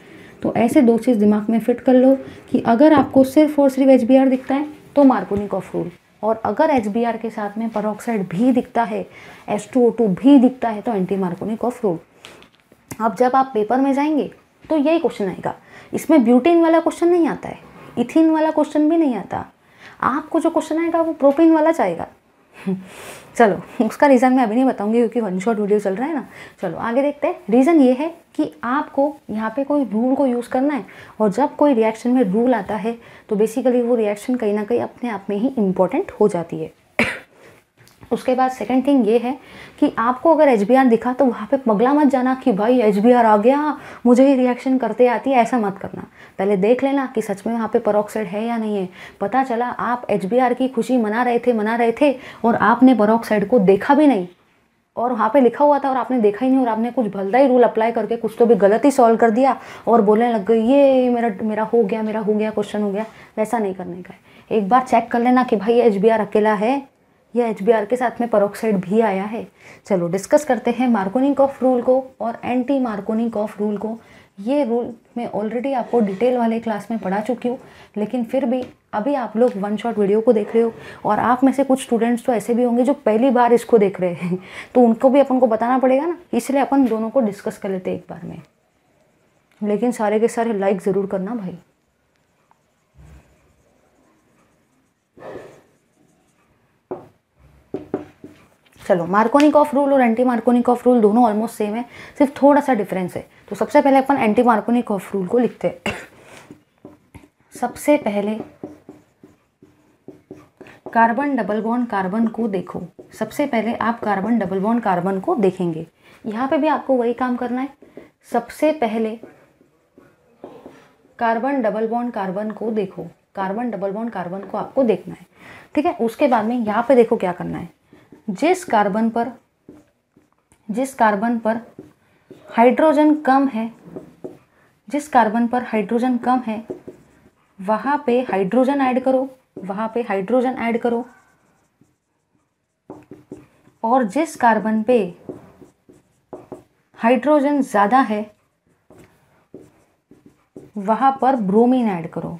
तो ऐसे दो चीज़ दिमाग में फिट कर लो कि अगर आपको सिर्फ और सिर्फ HBr दिखता है तो मार्कोनिकॉफ रूल, और अगर HBr के साथ में पेरोक्साइड भी दिखता है, H2O2 भी दिखता है, तो एंटी मार्कोनिकॉफ रूल। अब जब आप पेपर में जाएंगे तो यही क्वेश्चन आएगा। इसमें ब्यूटेन वाला क्वेश्चन नहीं आता है, इथिन वाला क्वेश्चन भी नहीं आता, आपको जो क्वेश्चन आएगा वो प्रोपेन वाला चाहेगा। चलो उसका रीज़न मैं अभी नहीं बताऊंगी क्योंकि वन शॉट वीडियो चल रहा है ना। चलो आगे देखते हैं। रीज़न ये है कि आपको यहाँ पे कोई रूल को यूज़ करना है, और जब कोई रिएक्शन में रूल आता है तो बेसिकली वो रिएक्शन कहीं ना कहीं अपने आप में ही इम्पोर्टेंट हो जाती है। उसके बाद सेकंड थिंग ये है कि आपको अगर HBr दिखा तो वहाँ पे पगला मत जाना कि भाई HBr आ गया, मुझे ही रिएक्शन करते आती है, ऐसा मत करना। पहले देख लेना कि सच में वहाँ पे पेरोक्साइड है या नहीं है। पता चला आप HBr की खुशी मना रहे थे और आपने पेरोक्साइड को देखा भी नहीं, और वहाँ पे लिखा हुआ था और आपने देखा ही नहीं, और आपने कुछ भलता ही रूल अप्लाई करके कुछ तो भी गलत ही सॉल्व कर दिया और बोलने लग गई ये मेरा हो गया क्वेश्चन हो गया। वैसा नहीं करने का है। एक बार चेक कर लेना कि भाई HBr अकेला है या HBr के साथ में पेरोक्साइड भी आया है। चलो डिस्कस करते हैं मार्कोनिकॉफ रूल को और एंटी मार्कोनिकॉफ रूल को। ये रूल मैं ऑलरेडी आपको डिटेल वाले क्लास में पढ़ा चुकी हूँ, लेकिन फिर भी अभी आप लोग वन शॉट वीडियो को देख रहे हो, और आप में से कुछ स्टूडेंट्स तो ऐसे भी होंगे जो पहली बार इसको देख रहे हैं, तो उनको भी अपन को बताना पड़ेगा ना, इसलिए अपन दोनों को डिस्कस कर लेते हैं एक बार में। लेकिन सारे के सारे लाइक ज़रूर करना भाई। चलो मार्कोनिकॉफ रूल और एंटी मार्कोनिकॉफ रूल दोनों ऑलमोस्ट सेम है, सिर्फ थोड़ा सा डिफरेंस है। तो सबसे पहले अपन एंटी मार्कोनिकॉफ रूल को लिखते हैं। सबसे पहले कार्बन डबल बॉन्ड कार्बन को देखो। सबसे पहले आप कार्बन डबल बॉन्ड कार्बन को देखेंगे। यहाँ पे भी आपको वही काम करना है। सबसे पहले कार्बन डबल बॉन्ड कार्बन को देखो, कार्बन डबल बॉन्ड कार्बन को आपको देखना है, ठीक है। उसके बाद में यहाँ पे देखो क्या करना है। जिस कार्बन पर हाइड्रोजन कम है, जिस कार्बन पर हाइड्रोजन कम है वहाँ पे हाइड्रोजन ऐड करो, वहाँ पे हाइड्रोजन ऐड करो। और जिस कार्बन पे हाइड्रोजन ज़्यादा है वहाँ पर ब्रोमीन ऐड करो।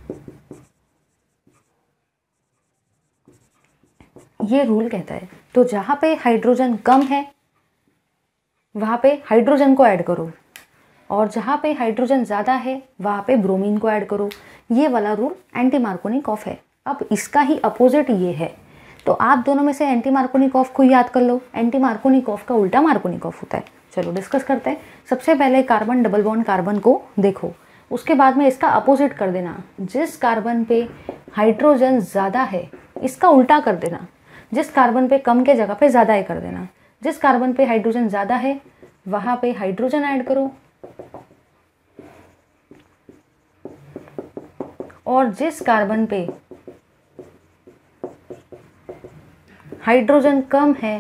ये रूल कहता है। तो जहाँ पे हाइड्रोजन कम है वहाँ पे हाइड्रोजन को ऐड करो, और जहाँ पे हाइड्रोजन ज़्यादा है वहाँ पे ब्रोमीन को ऐड करो। ये वाला रूल एंटी मार्कोनिकॉफ है। अब इसका ही अपोजिट ये है, तो आप दोनों में से एंटी मार्कोनिकॉफ को याद कर लो। एंटी मार्कोनिकॉफ का उल्टा मार्कोनिकॉफ होता है। चलो डिस्कस करते हैं। सबसे पहले कार्बन डबल बॉन्ड कार्बन को देखो, उसके बाद में इसका अपोजिट कर देना। जिस कार्बन पे हाइड्रोजन ज़्यादा है इसका उल्टा कर देना, जिस कार्बन पे कम के जगह पे ज़्यादा ही कर देना। जिस कार्बन पे हाइड्रोजन ज़्यादा है वहाँ पे हाइड्रोजन ऐड करो, और जिस कार्बन पे हाइड्रोजन कम है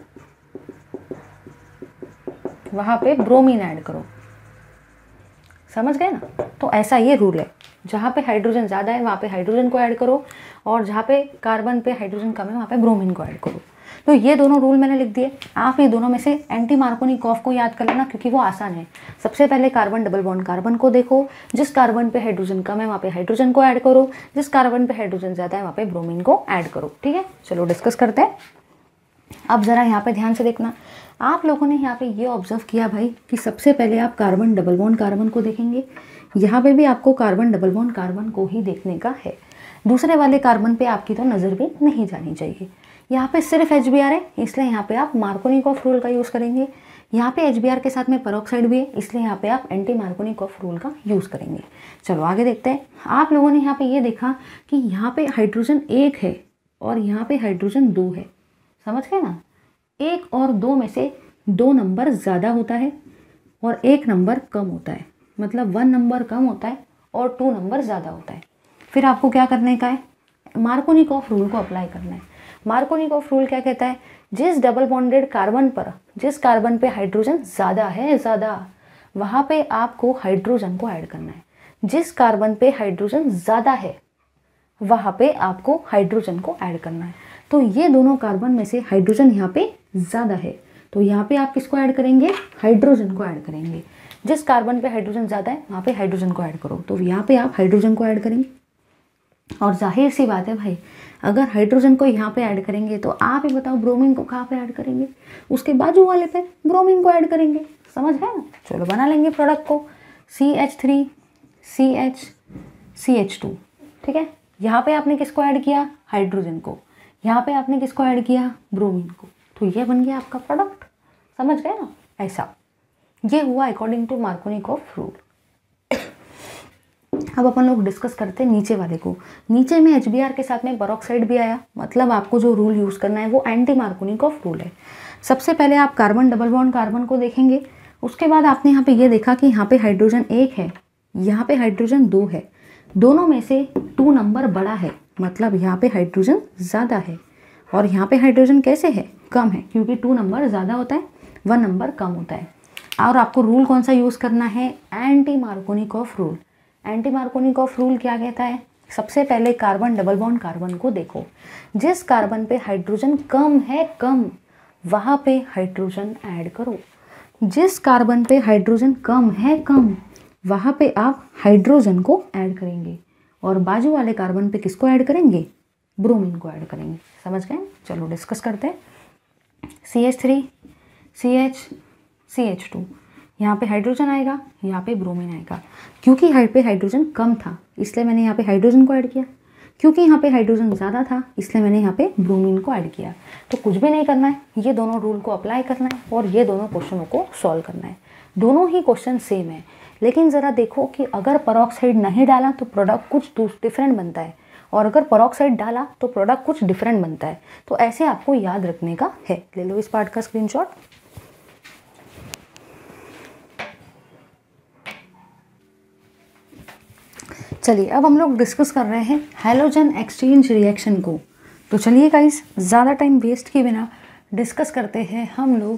वहाँ पे ब्रोमीन ऐड करो। समझ गए ना। तो ऐसा ये रूल है, जहाँ पे हाइड्रोजन ज़्यादा है वहाँ पे हाइड्रोजन को ऐड करो, और जहाँ पे कार्बन पे हाइड्रोजन कम है वहाँ पे ब्रोमीन को ऐड करो। तो ये दोनों रूल मैंने लिख दिए। आप ये दोनों में से एंटी मार्कोनिकॉफ को याद कर लेना क्योंकि वो आसान है। सबसे पहले कार्बन डबल बॉन्ड कार्बन को देखो, जिस कार्बन पे हाइड्रोजन कम है वहाँ पे हाइड्रोजन को ऐड करो, जिस कार्बन पे हाइड्रोजन ज़्यादा है वहाँ पे ब्रोमीन को ऐड करो, ठीक है। चलो डिस्कस करते हैं। अब ज़रा यहाँ पे ध्यान से देखना। आप लोगों ने यहाँ पे ये ऑब्जर्व किया भाई कि सबसे पहले आप कार्बन डबल बॉन्ड कार्बन को देखेंगे। यहाँ पे भी आपको कार्बन डबल बॉन्ड कार्बन को ही देखने का है। दूसरे वाले कार्बन पे आपकी तो नज़र भी नहीं जानी चाहिए। यहाँ पे सिर्फ HBr है, इसलिए यहाँ पे आप मार्कोनिकॉफ रूल का यूज़ करेंगे। यहाँ पे HBr के साथ में पेरोक्साइड भी है, इसलिए यहाँ पे आप एंटी मार्कोनिकॉफ रूल का यूज़ करेंगे। चलो आगे देखते हैं। आप लोगों ने यहाँ पे ये देखा कि यहाँ पे हाइड्रोजन 1 है और यहाँ पे हाइड्रोजन 2 है। समझ गए ना। 1 और 2 में से 2 नंबर ज़्यादा होता है और 1 नंबर कम होता है, मतलब 1 नंबर कम होता है और 2 नंबर ज़्यादा होता है। फिर आपको क्या करने का है, मार्कोनिकॉफ रूल को अप्लाई करना है। मार्कोनिकॉफ रूल क्या कहता है, जिस डबल बॉन्डेड कार्बन पर, जिस कार्बन पे हाइड्रोजन ज़्यादा है, वहाँ पे आपको हाइड्रोजन को ऐड करना है। जिस कार्बन पे हाइड्रोजन ज़्यादा है वहाँ पे आपको हाइड्रोजन को ऐड करना है। तो ये दोनों कार्बन में से हाइड्रोजन यहाँ पे ज़्यादा है, तो यहाँ पे आप किसको ऐड करेंगे, हाइड्रोजन को ऐड करेंगे। जिस कार्बन पे हाइड्रोजन ज़्यादा है वहाँ पे हाइड्रोजन को ऐड करो। तो यहाँ पे आप हाइड्रोजन को ऐड करेंगे, और जाहिर सी बात है भाई, अगर हाइड्रोजन को यहाँ पे ऐड करेंगे तो आप ही बताओ ब्रोमीन को कहाँ पे ऐड करेंगे? उसके बाजू वाले पे ब्रोमीन को ऐड करेंगे। समझ गए ना? चलो बना लेंगे प्रोडक्ट को, CH3 CH CH2। ठीक है, यहाँ पे आपने किसको ऐड किया? हाइड्रोजन को। यहाँ पे आपने किसको ऐड किया? ब्रोमीन को। तो ये बन गया आपका प्रोडक्ट। समझ गए ना? ऐसा ये हुआ अकॉर्डिंग टू मार्कोनिकॉफ रूल। अब अपन लोग डिस्कस करते हैं नीचे वाले को। नीचे में HBr के साथ में पेरोक्साइड भी आया, मतलब आपको जो रूल यूज़ करना है वो एंटी मार्कोनिकॉफ रूल है। सबसे पहले आप कार्बन डबल बॉन्ड कार्बन को देखेंगे, उसके बाद आपने यहाँ पे ये देखा कि यहाँ पे हाइड्रोजन 1 है, यहाँ पे हाइड्रोजन 2 है, दोनों में से 2 नंबर बड़ा है, मतलब यहाँ पे हाइड्रोजन ज़्यादा है, और यहाँ पे हाइड्रोजन कैसे है? कम है, क्योंकि 2 नंबर ज़्यादा होता है, 1 नंबर कम होता है। और आपको रूल कौन सा यूज़ करना है? Anti Markovnikov rule. Anti Markovnikov rule क्या कहता है? सबसे पहले कार्बन डबल बॉन्ड कार्बन को देखो, जिस कार्बन पे हाइड्रोजन कम है, कम, वहाँ पे हाइड्रोजन ऐड करो। जिस कार्बन पे हाइड्रोजन कम है, कम, वहाँ पे आप हाइड्रोजन को ऐड करेंगे, और बाजू वाले कार्बन पे किसको ऐड करेंगे? ब्रोमीन को ऐड करेंगे। समझ गए? चलो डिस्कस करते हैं। CH3 CH CH2, यहाँ पे हाइड्रोजन आएगा, यहाँ पे ब्रोमीन आएगा। क्योंकि पे हाइड्रोजन कम था इसलिए मैंने यहाँ पे हाइड्रोजन को ऐड किया, क्योंकि यहाँ पे हाइड्रोजन ज़्यादा था इसलिए मैंने यहाँ पे ब्रोमीन को ऐड किया। तो कुछ भी नहीं करना है, ये दोनों रूल को अप्लाई करना है और ये दोनों क्वेश्चनों को सॉल्व करना है। दोनों ही क्वेश्चन सेम है, लेकिन ज़रा देखो कि अगर पेरोक्साइड नहीं डाला तो प्रोडक्ट कुछ डिफरेंट बनता है, और अगर पेरोक्साइड डाला तो प्रोडक्ट कुछ डिफरेंट बनता है। तो ऐसे आपको याद रखने का है। ले लो इस पार्ट का स्क्रीनशॉट। चलिए अब हम लोग डिस्कस कर रहे हैं हैलोजन एक्सचेंज रिएक्शन को। तो चलिए गाइस, ज़्यादा टाइम वेस्ट किए बिना डिस्कस करते हैं हम लोग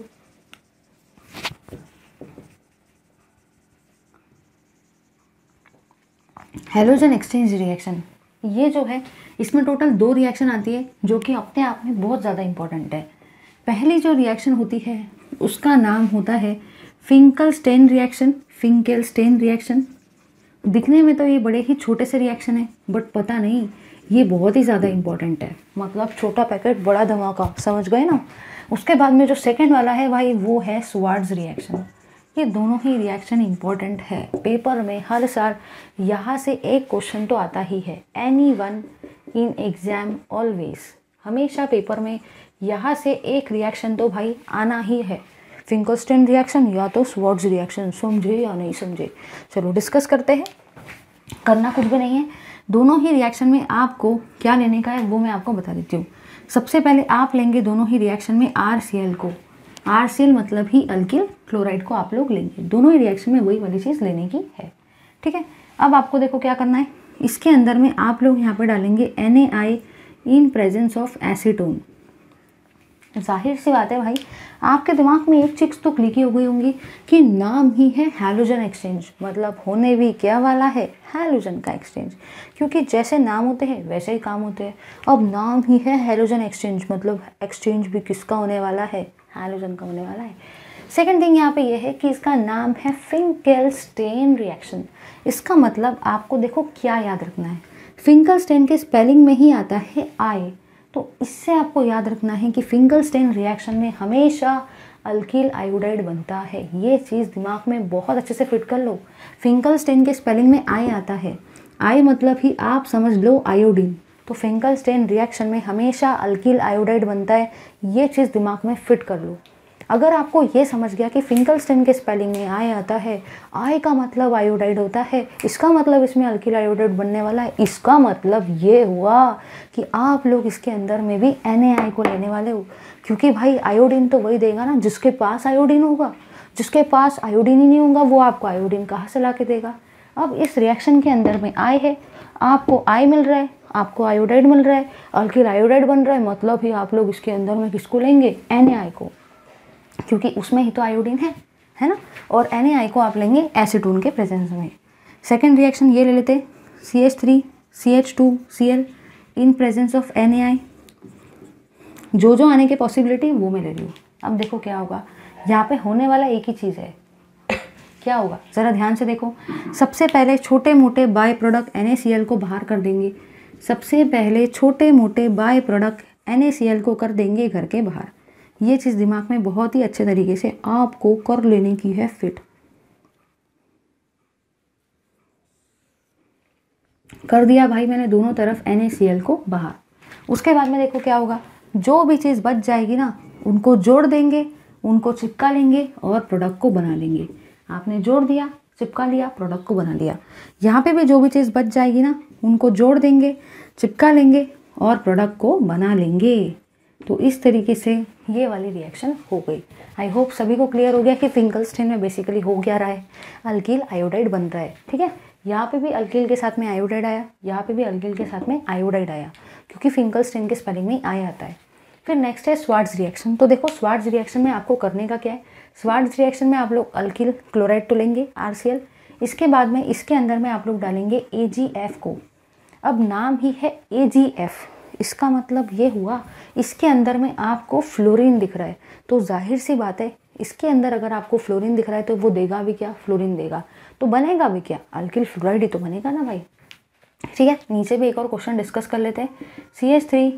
हैलोजन एक्सचेंज रिएक्शन। ये जो है इसमें टोटल 2 रिएक्शन आती है जो कि अपने आप में बहुत ज़्यादा इंपॉर्टेंट है। पहली जो रिएक्शन होती है उसका नाम होता है फिंकलस्टेन रिएक्शन। फिंकलस्टेन रिएक्शन दिखने में तो ये बड़े ही छोटे से रिएक्शन है, बट पता नहीं ये बहुत ही ज़्यादा इंपॉर्टेंट है। मतलब छोटा पैकेट बड़ा धमाका, समझ गए ना? उसके बाद में जो सेकंड वाला है भाई वो है स्वार्ट्ज रिएक्शन। ये दोनों ही रिएक्शन इंपॉर्टेंट है। पेपर में हर साल यहाँ से एक क्वेश्चन तो आता ही है। एनीवन इन एग्जाम ऑलवेज, हमेशा पेपर में यहाँ से एक रिएक्शन तो भाई आना ही है। फिंकलस्टेन रिएक्शन या तो स्वार्ट्ज रिएक्शन, समझे या नहीं समझे? चलो डिस्कस करते हैं। करना कुछ भी नहीं है, दोनों ही रिएक्शन में आपको क्या लेने का है वो मैं आपको बता देती हूँ। सबसे पहले आप लेंगे दोनों ही रिएक्शन में RCl को। RCl मतलब ही अल्किल क्लोराइड को आप लोग लेंगे। दोनों ही रिएक्शन में वही वाली चीज़ लेने की है, ठीक है। अब आपको देखो क्या करना है, इसके अंदर में आप लोग यहाँ पे डालेंगे NaI in presence of acetone. जाहिर सी बात है भाई, आपके दिमाग में एक चीज़ तो क्लिक हो गई होंगी कि नाम ही है हैलोजन एक्सचेंज, मतलब होने भी क्या वाला है? हैलोजन का एक्सचेंज। क्योंकि जैसे नाम होते हैं वैसे ही काम होते हैं। अब नाम ही है हैलोजन एक्सचेंज, मतलब एक्सचेंज भी किसका होने वाला है? हैलोजन का होने वाला है। सेकेंड थिंग यहाँ पे ये है कि इसका नाम है फिंकलस्टेन रिएक्शन। इसका मतलब आपको देखो क्या याद रखना है, फिंकलस्टेन के स्पेलिंग में ही आता है आई। तो इससे आपको याद रखना है कि फिंकलस्टेन रिएक्शन में हमेशा अल्किल आयोडाइड बनता है। ये चीज़ दिमाग में बहुत अच्छे से फिट कर लो। फिंकलस्टेन के स्पेलिंग में आई आता है, आई मतलब ही आप समझ लो आयोडीन। तो फिंकलस्टेन रिएक्शन में हमेशा अल्किल आयोडाइड बनता है, ये चीज़ दिमाग में फिट कर लो। अगर आपको ये समझ गया कि फिंकलस्टेन के स्पेलिंग में आई आता है, आई का मतलब आयोडाइड होता है, इसका मतलब इसमें अल्किल आयोडाइड बनने वाला है, इसका मतलब ये हुआ कि आप लोग इसके अंदर में भी NaI को लेने वाले हो। क्योंकि भाई आयोडीन तो वही देगा ना जिसके पास आयोडीन होगा, जिसके पास आयोडीन ही नहीं होगा वो आपको आयोडीन कहाँ से ला के देगा। अब इस रिएक्शन के अंदर में आई है, आपको आई मिल रहा है, आपको आयोडाइड मिल रहा है, अल्किल आयोडाइड बन रहा है, मतलब ही आप लोग इसके अंदर में किसको लेंगे? NaI को, क्योंकि उसमें ही तो आयोडीन है ना। और NaI को आप लेंगे एसीटोन के प्रेजेंस में। सेकेंड रिएक्शन ये ले लेते, CH3 CH2Cl in presence of NaI। जो आने की पॉसिबिलिटी वो मैं ले रही हूँ। अब देखो क्या होगा, यहाँ पे होने वाला एक ही चीज़ है क्या होगा, ज़रा ध्यान से देखो। सबसे पहले छोटे मोटे बाय प्रोडक्ट NaCl को बाहर कर देंगे। सबसे पहले छोटे मोटे बाय प्रोडक्ट NaCl को कर देंगे घर के बाहर। ये चीज़ दिमाग में बहुत ही अच्छे तरीके से आपको कर लेने की है फिट। कर दिया भाई मैंने दोनों तरफ NaCl को बाहर। उसके बाद में देखो क्या होगा, जो भी चीज़ बच जाएगी ना उनको जोड़ देंगे, उनको चिपका लेंगे और प्रोडक्ट को बना लेंगे। आपने जोड़ दिया, चिपका लिया, प्रोडक्ट को बना लिया। यहाँ पे भी जो भी चीज़ बच जाएगी ना उनको जोड़ देंगे, चिपका लेंगे और प्रोडक्ट को बना लेंगे। तो इस तरीके से ये वाली रिएक्शन हो गई। आई होप सभी को क्लियर हो गया कि फिंकलस्टीन में बेसिकली हो क्या रहा है, अल्किल आयोडाइड बन रहा है। ठीक है, यहाँ पे भी अल्किल के साथ में आयोडाइड आया, यहाँ पे भी अल्किल के साथ में आयोडाइड आया, क्योंकि फिंकलस्टीन के स्पेलिंग में आया आता है। फिर नेक्स्ट है स्वार्ट्ज रिएक्शन। तो देखो स्वार्ट्ज रिएक्शन में आपको करने का क्या है, स्वार्ट्ज रिएक्शन में आप लोग अल्किल क्लोराइड तो लेंगे RCl, इसके बाद में इसके अंदर में आप लोग डालेंगे AgF को। अब नाम ही है AgF, इसका मतलब ये हुआ इसके अंदर में आपको फ्लोरीन दिख रहा है, तो जाहिर सी बात है इसके अंदर अगर आपको फ्लोरीन दिख रहा है तो वो देगा भी क्या, फ्लोरीन देगा, तो बनेगा भी क्या, अल्किल फ्लोराइड ही तो बनेगा ना भाई। ठीक है, नीचे भी एक और क्वेश्चन डिस्कस कर लेते हैं। CH3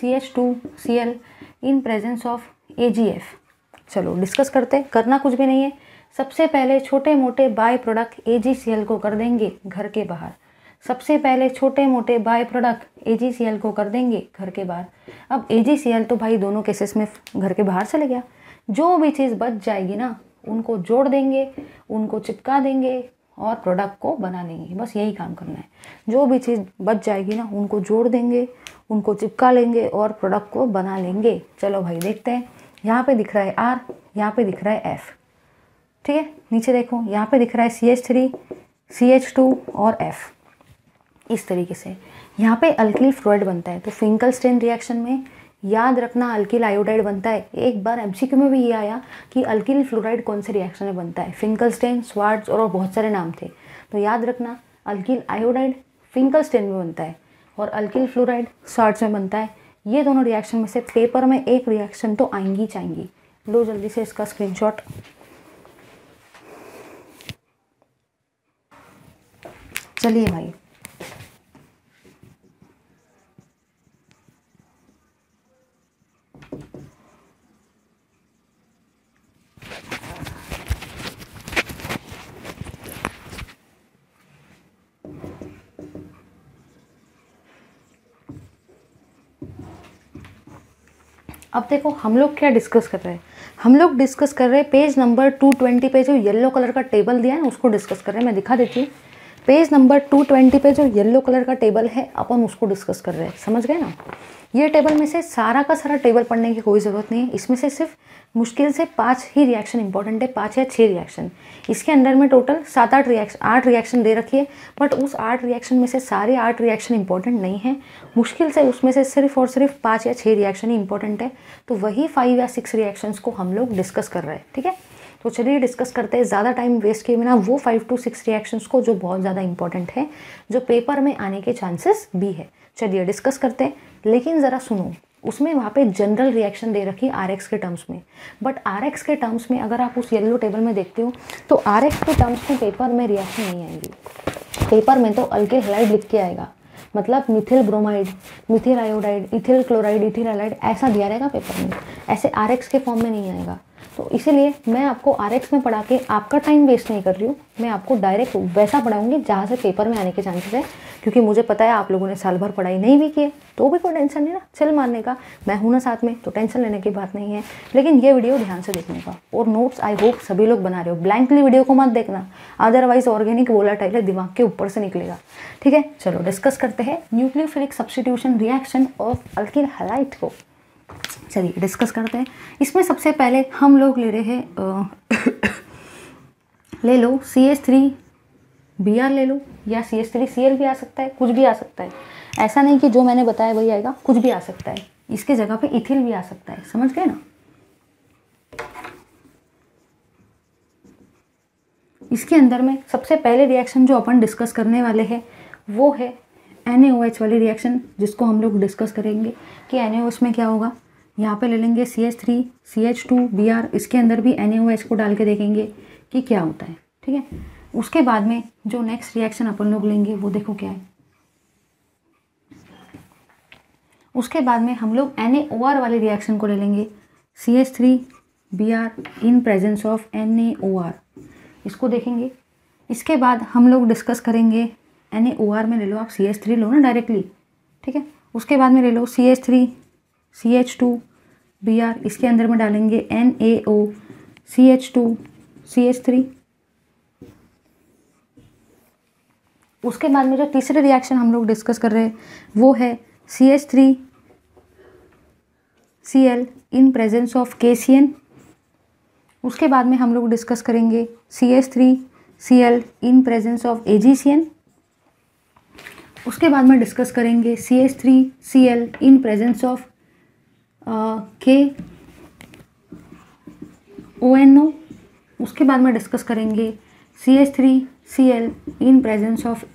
CH2Cl in presence of AgF। चलो डिस्कस करते हैं, करना कुछ भी नहीं है। सबसे पहले छोटे मोटे बाय प्रोडक्ट AgCl को कर देंगे घर के बाहर। सबसे पहले छोटे मोटे बाय प्रोडक्ट AgCl को कर देंगे घर के बाहर। अब AgCl तो भाई दोनों केसेस में घर के बाहर चले गया। जो भी चीज़ बच जाएगी ना उनको जोड़ देंगे, उनको चिपका देंगे और प्रोडक्ट को बना लेंगे। बस यही काम करना है। जो भी चीज़ बच जाएगी ना उनको जोड़ देंगे, उनको चिपका लेंगे और प्रोडक्ट को बना लेंगे। चलो भाई देखते हैं, यहाँ पे दिख रहा है R, यहाँ पे दिख रहा है F। ठीक है, नीचे देखो यहाँ पे दिख रहा है CH3 CH2 और F। इस तरीके से यहाँ पे अल्किल फ्लोराइड बनता है। तो फिंकलस्टीन रिएक्शन में याद रखना अल्किल आयोडाइड बनता है। एक बार MCQ में भी ये आया कि अल्किल फ्लोराइड कौन से रिएक्शन में बनता है, फिंकलस्टीन, स्वार्ट्ज और बहुत सारे नाम थे, तो याद रखना अल्किल आयोडाइड फिंकलस्टीन में बनता है और अल्किल फ्लोराइड स्वार्ट्ज में बनता है। ये दोनों रिएक्शन में से पेपर में एक रिएक्शन तो आएंगी चाहिए। लो जल्दी से इसका स्क्रीनशॉट। चलिए भाई, अब देखो हम लोग क्या डिस्कस कर रहे हैं, हम लोग डिस्कस कर रहे हैं पेज नंबर 220 पे जो येलो कलर का टेबल दिया है ना उसको डिस्कस कर रहे हैं। मैं दिखा देती हूँ, पेज नंबर 220 पे जो येलो कलर का टेबल है अपन उसको डिस्कस कर रहे हैं। समझ गए ना, ये टेबल में से सारा का सारा टेबल पढ़ने की कोई ज़रूरत नहीं है। इसमें से सिर्फ मुश्किल से 5 ही रिएक्शन इंपॉर्टेंट है, 5 या 6 रिएक्शन। इसके अंदर में टोटल 8 रिएक्शन दे रखी है, बट उस 8 रिएक्शन में से सारे 8 रिएक्शन इंपॉर्टेंट नहीं है। मुश्किल से उसमें से सिर्फ और सिर्फ 5 या 6 रिएक्शन ही इंपॉर्टेंट है। तो वही 5 या 6 रिएक्शंस को हम लोग डिस्कस कर रहे हैं। ठीक है, तो चलिए डिस्कस करते हैं ज़्यादा टाइम वेस्ट किए बिना वो 5 to 6 रिएक्शंस को जो बहुत ज़्यादा इंपॉर्टेंट है, जो पेपर में आने के चांसेस भी है। चलिए डिस्कस करते हैं, लेकिन ज़रा सुनो, उसमें वहाँ पे जनरल रिएक्शन दे रखी है RX के टर्म्स में, बट RX के टर्म्स में अगर आप उस येलो टेबल में देखते हो तो RX के टर्म्स में पेपर में रिएक्शन नहीं आएंगी। पेपर में तो अल्किल हैलाइड लिख के आएगा, मतलब methyl bromide, methyl iodide, ethyl chloride, ethyl halide ऐसा दिया रहेगा पेपर में, ऐसे RX के फॉर्म में नहीं आएगा। तो इसीलिए मैं आपको RX में पढ़ा के आपका टाइम वेस्ट नहीं कर रही हूँ, मैं आपको डायरेक्ट वैसा पढ़ाऊंगी जहाँ से पेपर में आने के चांसेस है, क्योंकि मुझे पता है आप लोगों ने साल भर पढ़ाई नहीं भी की है, तो भी कोई टेंशन नहीं ना, चल मारने का, मैं हूँ ना साथ में, तो टेंशन लेने की बात नहीं है। लेकिन ये वीडियो ध्यान से देखने का, और नोट्स आई होप सभी लोग बना रहे हो, ब्लैंकली वीडियो को मत देखना, अदरवाइज ऑर्गेनिक वोलेटाइल दिमाग के ऊपर से निकलेगा। ठीक है, चलो डिस्कस करते हैं nucleophilic substitution reaction of alkyl halide को। चलिए डिस्कस करते हैं। इसमें सबसे पहले हम लोग ले रहे हैं ले लो CH3Br ले लो, या CH3Cl भी आ सकता है, कुछ भी आ सकता है, ऐसा नहीं कि जो मैंने बताया वही आएगा, कुछ भी आ सकता है। इसके जगह पे इथिल भी आ सकता है, समझ गए ना। इसके अंदर में सबसे पहले रिएक्शन जो अपन डिस्कस करने वाले हैं वो है NaOH वाली रिएक्शन, जिसको हम लोग डिस्कस करेंगे कि NaOH में क्या होगा। यहाँ पे ले लेंगे CH3 CH2Br, इसके अंदर भी NaOH को डाल के देखेंगे कि क्या होता है। ठीक है। उसके बाद में जो नेक्स्ट रिएक्शन अपन लोग लेंगे वो देखो क्या है। उसके बाद में हम लोग NaOR वाले रिएक्शन को ले लेंगे, CH3Br in presence of NaOR, इसको देखेंगे। इसके बाद हम लोग डिस्कस करेंगे NaOR में ले लो आप CH3 लो ना डायरेक्टली, ठीक है। उसके बाद में ले लो CH3 CH2Br, इसके अंदर में डालेंगे NaO CH2 CH3। उसके बाद में जो तीसरे रिएक्शन हम लोग डिस्कस कर रहे हैं वो है CH3Cl in presence of KCN। उसके बाद में हम लोग डिस्कस करेंगे CH3Cl in presence of AgCN। उसके बाद में डिस्कस करेंगे CH3Cl in presence of KONO। उसके बाद में डिस्कस करेंगे CH3Cl in presence of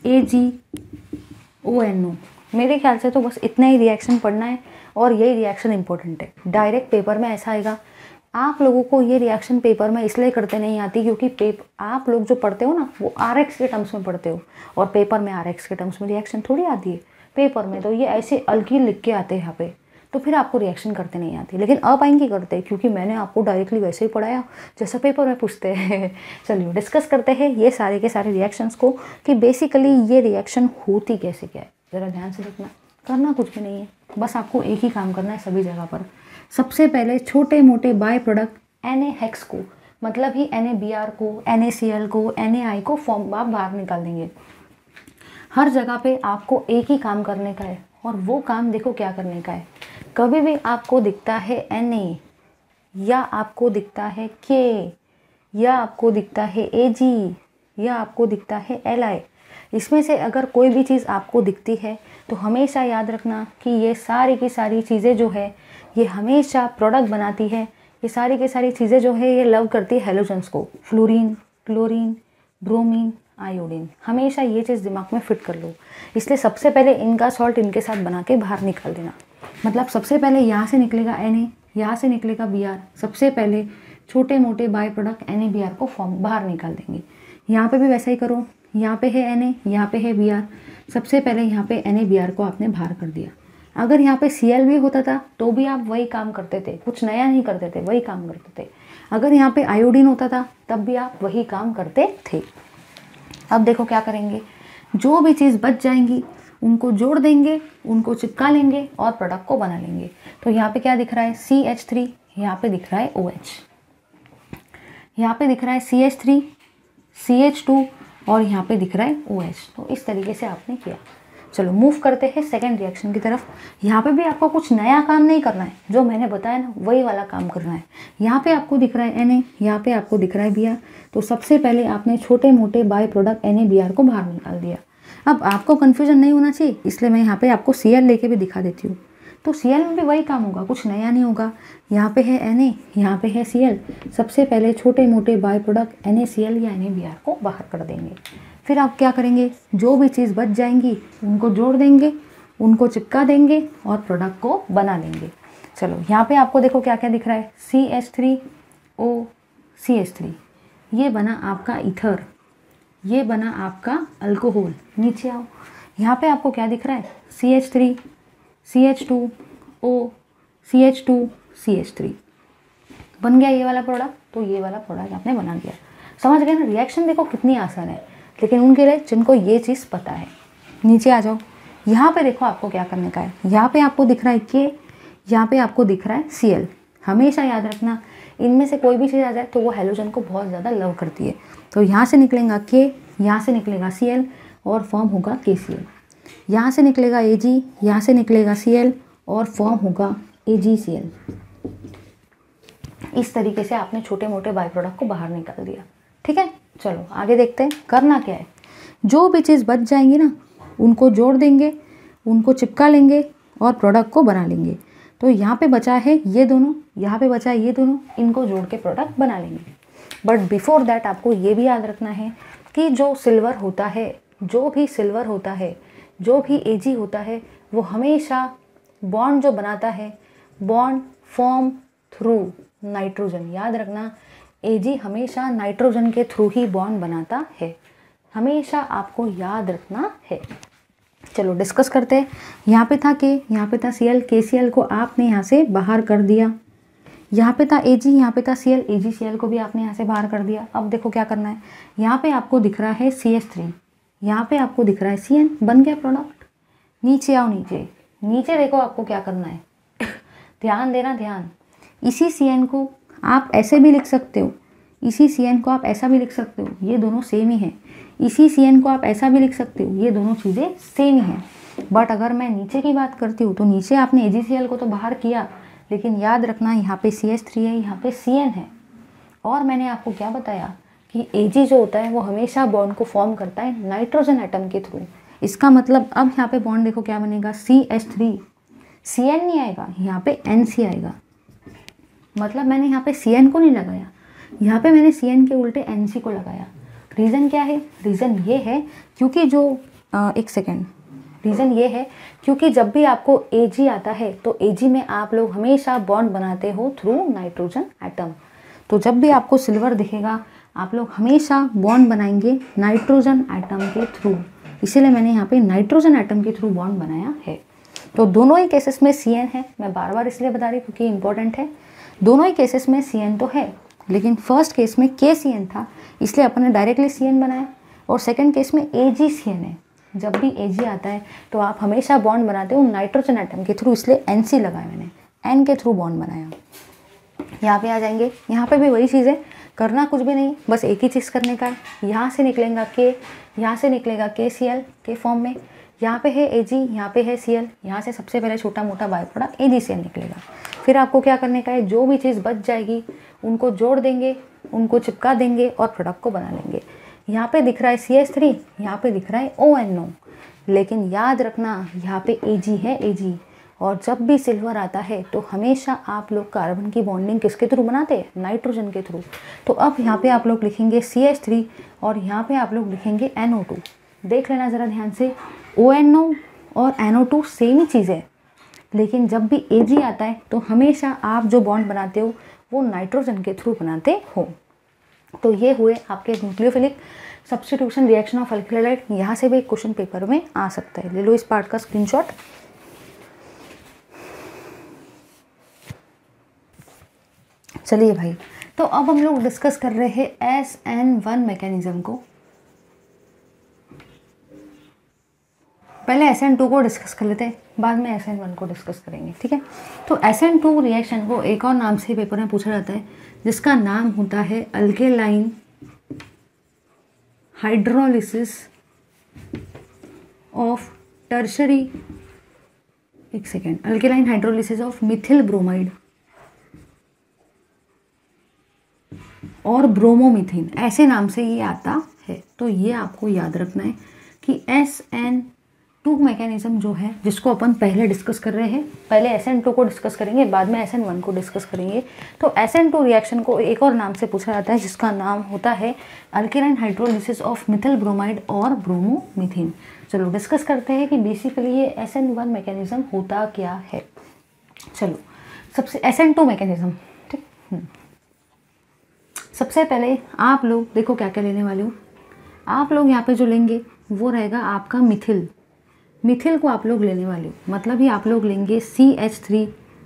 AgONO। मेरे ख्याल से तो बस इतना ही रिएक्शन पढ़ना है और यही रिएक्शन इंपॉर्टेंट है। डायरेक्ट पेपर में ऐसा आएगा। आप लोगों को ये रिएक्शन पेपर में इसलिए करते नहीं आती क्योंकि आप लोग जो पढ़ते हो ना वो RX के टर्म्स में पढ़ते हो, और पेपर में RX के टर्म्स में रिएक्शन थोड़ी आती है। पेपर में तो ये ऐसे अलगी लिख के आते हैं यहाँ पे, तो फिर आपको रिएक्शन करते नहीं आती। लेकिन अब आएंगे करते, क्योंकि मैंने आपको डायरेक्टली वैसे ही पढ़ाया जैसा पेपर में पूछते हैं। चलिए डिस्कस करते हैं ये सारे के सारे रिएक्शंस को कि बेसिकली ये रिएक्शन होती कैसे क्या है। ज़रा ध्यान से देखना, करना कुछ भी नहीं है, बस आपको एक ही काम करना है सभी जगह पर। सबसे पहले छोटे मोटे बाय प्रोडक्ट Na-हेक्स को, मतलब ही NaBr को, NaCl को, Na को फॉर्म आप बाहर निकाल देंगे। हर जगह पे आपको एक ही काम करने का है, और वो काम देखो क्या करने का है। कभी भी आपको दिखता है Na, या आपको दिखता है K, या आपको दिखता है Ag, या आपको दिखता है Li, इसमें से अगर कोई भी चीज़ आपको दिखती है तो हमेशा याद रखना कि ये सारी की सारी चीज़ें जो है ये हमेशा प्रोडक्ट बनाती है। ये सारी की सारी चीज़ें जो है ये लव करती है हैलोजन्स को, फ्लोरीन, क्लोरीन, ब्रोमीन, आयोडीन। हमेशा ये चीज़ दिमाग में फिट कर लो। इसलिए सबसे पहले इनका सॉल्ट इनके साथ बना के बाहर निकाल देना। मतलब सबसे पहले यहाँ से निकलेगा Na, यहाँ से निकलेगा Br। सबसे पहले छोटे मोटे बाय प्रोडक्ट NaBr को फॉर्म बाहर निकाल देंगे। यहाँ पे भी वैसा ही करो, यहाँ पे है Na, यहाँ पे है Br। सबसे पहले यहाँ पे NaBr को आपने बाहर कर दिया। अगर यहाँ पे Cl भी होता था तो भी आप वही काम करते थे, कुछ नया नहीं करते थे, वही काम करते थे। अगर यहाँ पे आयोडीन होता था तब भी आप वही काम करते थे। अब देखो क्या करेंगे, जो भी चीज़ बच जाएंगी उनको जोड़ देंगे, उनको चिपका लेंगे और प्रोडक्ट को बना लेंगे। तो यहाँ पे क्या दिख रहा है CH3, यहाँ पे दिख रहा है OH, यहाँ पे दिख रहा है CH3, CH2 और यहाँ पे दिख रहा है OH। तो इस तरीके से आपने किया। चलो मूव करते हैं सेकेंड रिएक्शन की तरफ। यहाँ पे भी आपको कुछ नया काम नहीं करना है, जो मैंने बताया ना वही वाला काम करना है। यहाँ पे आपको दिख रहा है Na, यहाँ पे आपको दिख रहा है Br। तो सबसे पहले आपने छोटे मोटे बाय प्रोडक्ट NaBr को बाहर निकाल दिया। अब आपको कन्फ्यूजन नहीं होना चाहिए, इसलिए मैं यहाँ पे आपको Cl लेके भी दिखा देती हूँ। तो Cl में भी वही काम होगा, कुछ नया नहीं होगा। यहाँ पे है Na, यहाँ पे है Cl। सबसे पहले छोटे मोटे बाय प्रोडक्ट NaCl या NaBr को बाहर कर देंगे। फिर आप क्या करेंगे, जो भी चीज़ बच जाएंगी उनको जोड़ देंगे, उनको चिपका देंगे और प्रोडक्ट को बना लेंगे। चलो यहाँ पे आपको देखो क्या क्या दिख रहा है, CH3O CH3, ये बना आपका ईथर, ये बना आपका अल्कोहल। नीचे आओ, यहाँ पे आपको क्या दिख रहा है, CH3 CH2O CH2 CH3 बन गया ये वाला प्रोडक्ट। तो ये वाला प्रोडक्ट आपने बना दिया। समझ गए ना, रिएक्शन देखो कितनी आसान है, लेकिन उनके लिए जिनको ये चीज़ पता है। नीचे आ जाओ, यहाँ पे देखो आपको क्या करने का है। यहाँ पे आपको दिख रहा है K, यहाँ पे आपको दिख रहा है Cl। हमेशा याद रखना इनमें से कोई भी चीज़ आ जाए तो वो हैलोजन को बहुत ज़्यादा लव करती है। तो यहाँ से निकलेगा K, यहाँ से निकलेगा Cl और फॉर्म होगा KCl। यहाँ से निकलेगा Ag, यहाँ से निकलेगा Cl और फॉर्म होगा AgCl। इस तरीके से आपने छोटे मोटे बाय प्रोडक्ट को बाहर निकाल दिया। ठीक है, चलो आगे देखते हैं करना क्या है। जो भी चीज़ बच जाएंगी ना उनको जोड़ देंगे, उनको चिपका लेंगे और प्रोडक्ट को बना लेंगे। तो यहाँ पे बचा है ये दोनों, यहाँ पे बचा है ये दोनों, इनको जोड़ के प्रोडक्ट बना लेंगे। बट बिफोर दैट आपको ये भी याद रखना है कि जो सिल्वर होता है, जो भी सिल्वर होता है, जो भी Ag होता है, वो हमेशा बॉन्ड जो बनाता है, बॉन्ड फॉर्म थ्रू नाइट्रोजन। याद रखना Ag हमेशा नाइट्रोजन के थ्रू ही बॉन्ड बनाता है, हमेशा आपको याद रखना है। चलो डिस्कस करते हैं। यहाँ पे था के, यहाँ पे था Cl, KCl को आपने यहाँ से बाहर कर दिया। यहाँ पे था Ag, यहाँ पे था Cl, AgCl को भी आपने यहाँ से बाहर कर दिया। अब देखो क्या करना है, यहाँ पे आपको दिख रहा है CH3, यहाँ पे आपको दिख रहा है Cn, बन गया प्रोडक्ट। नीचे आओ, नीचे नीचे देखो आपको क्या करना है ध्यान देना, ध्यान। इसी Cn को आप ऐसे भी लिख सकते हो, इसी Cn को आप ऐसा भी लिख सकते हो, ये दोनों सेम ही हैं। इसी Cn को आप ऐसा भी लिख सकते हो, ये दोनों चीज़ें सेम ही हैं। बट अगर मैं नीचे की बात करती हूँ तो नीचे आपने AgCl को तो बाहर किया, लेकिन याद रखना यहाँ पे CH3 है, यहाँ पे Cn है। और मैंने आपको क्या बताया कि Ag जो होता है वो हमेशा बॉन्ड को फॉर्म करता है नाइट्रोजन एटम के थ्रू। इसका मतलब अब यहाँ पे बॉन्ड देखो क्या बनेगा, CH3, Cn नहीं आएगा, यहाँ पे NC आएगा। मतलब मैंने यहाँ पे Cn को नहीं लगाया, यहाँ पे मैंने Cn के उल्टे NC को लगाया। रीज़न क्या है, रीज़न ये है क्योंकि जो एक सेकेंड, रीज़न ये है क्योंकि जब भी आपको Ag आता है तो Ag में आप लोग हमेशा बॉन्ड बनाते हो थ्रू नाइट्रोजन एटम। तो जब भी आपको सिल्वर दिखेगा आप लोग हमेशा बॉन्ड बनाएंगे नाइट्रोजन एटम के थ्रू, इसीलिए मैंने यहाँ पे नाइट्रोजन एटम के थ्रू बॉन्ड बनाया है। तो दोनों ही केसेस में Cn है, मैं बार बार इसलिए बता रही क्योंकि इंपॉर्टेंट है। दोनों ही केसेस में Cn तो है, लेकिन फर्स्ट केस में KCn था इसलिए अपन ने डायरेक्टली Cn बनाया, और सेकंड केस में AgCn है। जब भी Ag आता है तो आप हमेशा बॉन्ड बनाते हो नाइट्रोजन एटम के थ्रू, इसलिए NC लगाया मैंने, N के थ्रू बॉन्ड बनाया। यहाँ पे आ जाएंगे, यहाँ पे भी वही चीज़ है, करना कुछ भी नहीं, बस एक ही चीज़ करने का है। यहाँ से निकलेगा K, यहाँ से निकलेगा KCl के फॉर्म में, यहाँ पे है Ag, यहाँ पे है Cl, यहाँ से सबसे पहले छोटा मोटा बाय प्रोडक्ट AgCl निकलेगा। फिर आपको क्या करने का है, जो भी चीज़ बच जाएगी उनको जोड़ देंगे, उनको चिपका देंगे और प्रोडक्ट को बना लेंगे। यहाँ पे दिख रहा है CH3, यहाँ पे दिख रहा है ONO, लेकिन याद रखना यहाँ पे Ag है Ag। और जब भी सिल्वर आता है तो हमेशा आप लोग कार्बन की बॉन्डिंग किसके थ्रू बनाते हैं, नाइट्रोजन के थ्रू। तो अब यहाँ पे आप लोग लिखेंगे CH3 और यहाँ पे आप लोग लिखेंगे NO2। देख लेना ज़रा ध्यान से, ONO और NO2 सेम ही चीज़ है, लेकिन जब भी Ag आता है तो हमेशा आप जो बॉन्ड बनाते हो वो नाइट्रोजन के थ्रू बनाते हो। तो ये हुए आपके nucleophilic substitution reaction of alkyl halide. यहाँ से भी क्वेश्चन पेपर में आ सकता है, ले लो इस पार्ट का स्क्रीनशॉट। चलिए भाई, तो अब हम लोग डिस्कस कर रहे हैं SN1 मैकेनिज्म को। पहले SN2 को डिस्कस कर लेते हैं, बाद में SN1 को डिस्कस करेंगे, ठीक है। तो SN2 रिएक्शन को एक और नाम से पेपर में पूछा जाता है, जिसका नाम होता है अल्केलाइन हाइड्रोलिसिस ऑफ टर्शरी, एक second, alkaline hydrolysis of methyl bromide और ब्रोमोमिथेन, ऐसे नाम से ये आता है। तो ये आपको याद रखना है कि SN2 मैकेनिज्म जो है, जिसको अपन पहले डिस्कस कर रहे हैं, पहले SN2 को डिस्कस करेंगे, बाद में SN1 को डिस्कस करेंगे। तो SN2 रिएक्शन को एक और नाम से पूछा जाता है, जिसका नाम होता है alkaline hydrolysis of methyl bromide और ब्रोमोमिथेन। चलो डिस्कस करते हैं कि बेसिकली ये SN1 मैकेनिज्म होता क्या है। चलो सबसे SN2 मैकेनिज्म, ठीक। सबसे पहले आप लोग देखो क्या क्या लेने वाले हो। आप लोग यहाँ पे जो लेंगे वो रहेगा आपका मिथिल, मिथिल को आप लोग लेने वाले हो, मतलब ही आप लोग लेंगे CH3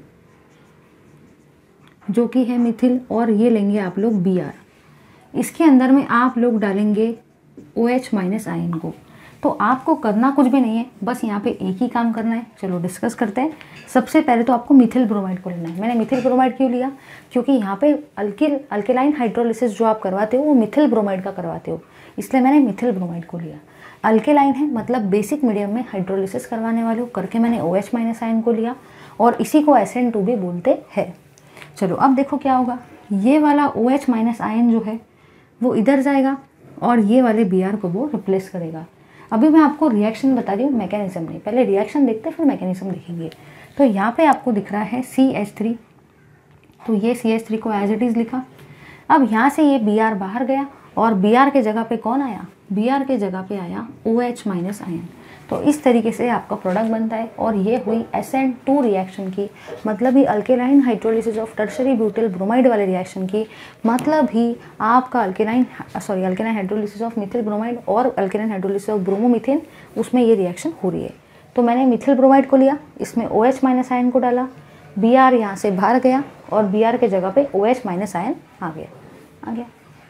जो कि है मिथिल, और ये लेंगे आप लोग Br। इसके अंदर में आप लोग डालेंगे OH- आयन को। तो आपको करना कुछ भी नहीं है, बस यहाँ पे एक ही काम करना है। चलो डिस्कस करते हैं। सबसे पहले तो आपको मिथिल ब्रोमाइड को लेना है। मैंने मिथिल ब्रोमाइड क्यों लिया, क्योंकि यहाँ पे अल्केलाइन हाइड्रोलिसिस जो आप करवाते हो वो मिथिल ब्रोमाइड का करवाते हो, इसलिए मैंने मिथिल ब्रोमाइड को लिया। अल्केलाइन है मतलब बेसिक मीडियम में हाइड्रोलिसिस करवाने वाले हो, करके मैंने OH- आयन को लिया, और इसी को SN2 भी बोलते हैं। चलो अब देखो क्या होगा, ये वाला OH- आयन जो है वो इधर जाएगा और ये वाले Br को वो रिप्लेस करेगा। अभी मैं आपको रिएक्शन बता रही हूँ, मैकेनिज्म नहीं, पहले रिएक्शन देखते हैं फिर मैकेनिज्म देखेंगे। तो यहाँ पे आपको दिख रहा है CH3, तो ये CH3 को एज इट इज़ लिखा। अब यहाँ से ये Br बाहर गया और Br के जगह पे कौन आया, Br के जगह पे आया OH- आयन। तो इस तरीके से आपका प्रोडक्ट बनता है। और ये हुई SN2 रिएक्शन की, मतलब ही alkaline hydrolysis of tertiary butyl bromide वाले रिएक्शन की, मतलब ही आपका alkaline hydrolysis of methyl bromide और अल्केलाइन हाइड्रोलिसिस ऑफ ब्रोमोमीथेन, उसमें ये रिएक्शन हो रही है। तो मैंने मिथिल ब्रोमाइड को लिया, इसमें OH माइनस आयन को डाला, Br यहाँ से बाहर गया और Br के जगह पे OH माइनस आयन आ गया।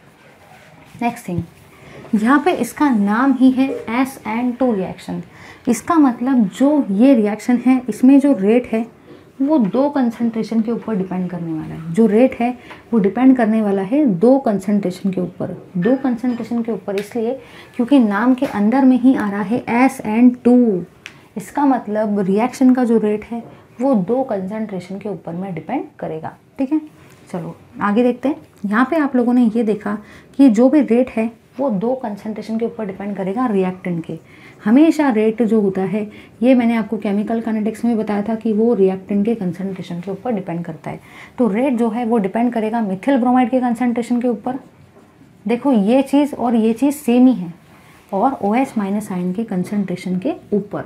नेक्स्ट थिंग, यहाँ पे इसका नाम ही है SN2 रिएक्शन। इसका मतलब जो ये रिएक्शन है, इसमें जो रेट है वो 2 कंसंट्रेशन के ऊपर डिपेंड करने वाला है। जो रेट है वो डिपेंड करने वाला है 2 कंसंट्रेशन के ऊपर। 2 कंसंट्रेशन के ऊपर इसलिए क्योंकि नाम के अंदर में ही आ रहा है SN2। इसका मतलब रिएक्शन का जो रेट है वो 2 कंसंट्रेशन के ऊपर में डिपेंड करेगा। ठीक है, चलो आगे देखते हैं। यहाँ पे आप लोगों ने ये देखा कि जो भी रेट है वो 2 कंसंट्रेशन के ऊपर डिपेंड करेगा रिएक्टेंट के। हमेशा रेट जो होता है, ये मैंने आपको केमिकल काइनेटिक्स में बताया था कि वो रिएक्टेंट के कंसंट्रेशन के ऊपर डिपेंड करता है। तो रेट जो है वो डिपेंड करेगा मिथिल ब्रोमाइड के कंसंट्रेशन के ऊपर। देखो ये चीज़ और ये चीज़ सेम ही है, और OH माइनस आयन के कंसंट्रेशन के ऊपर।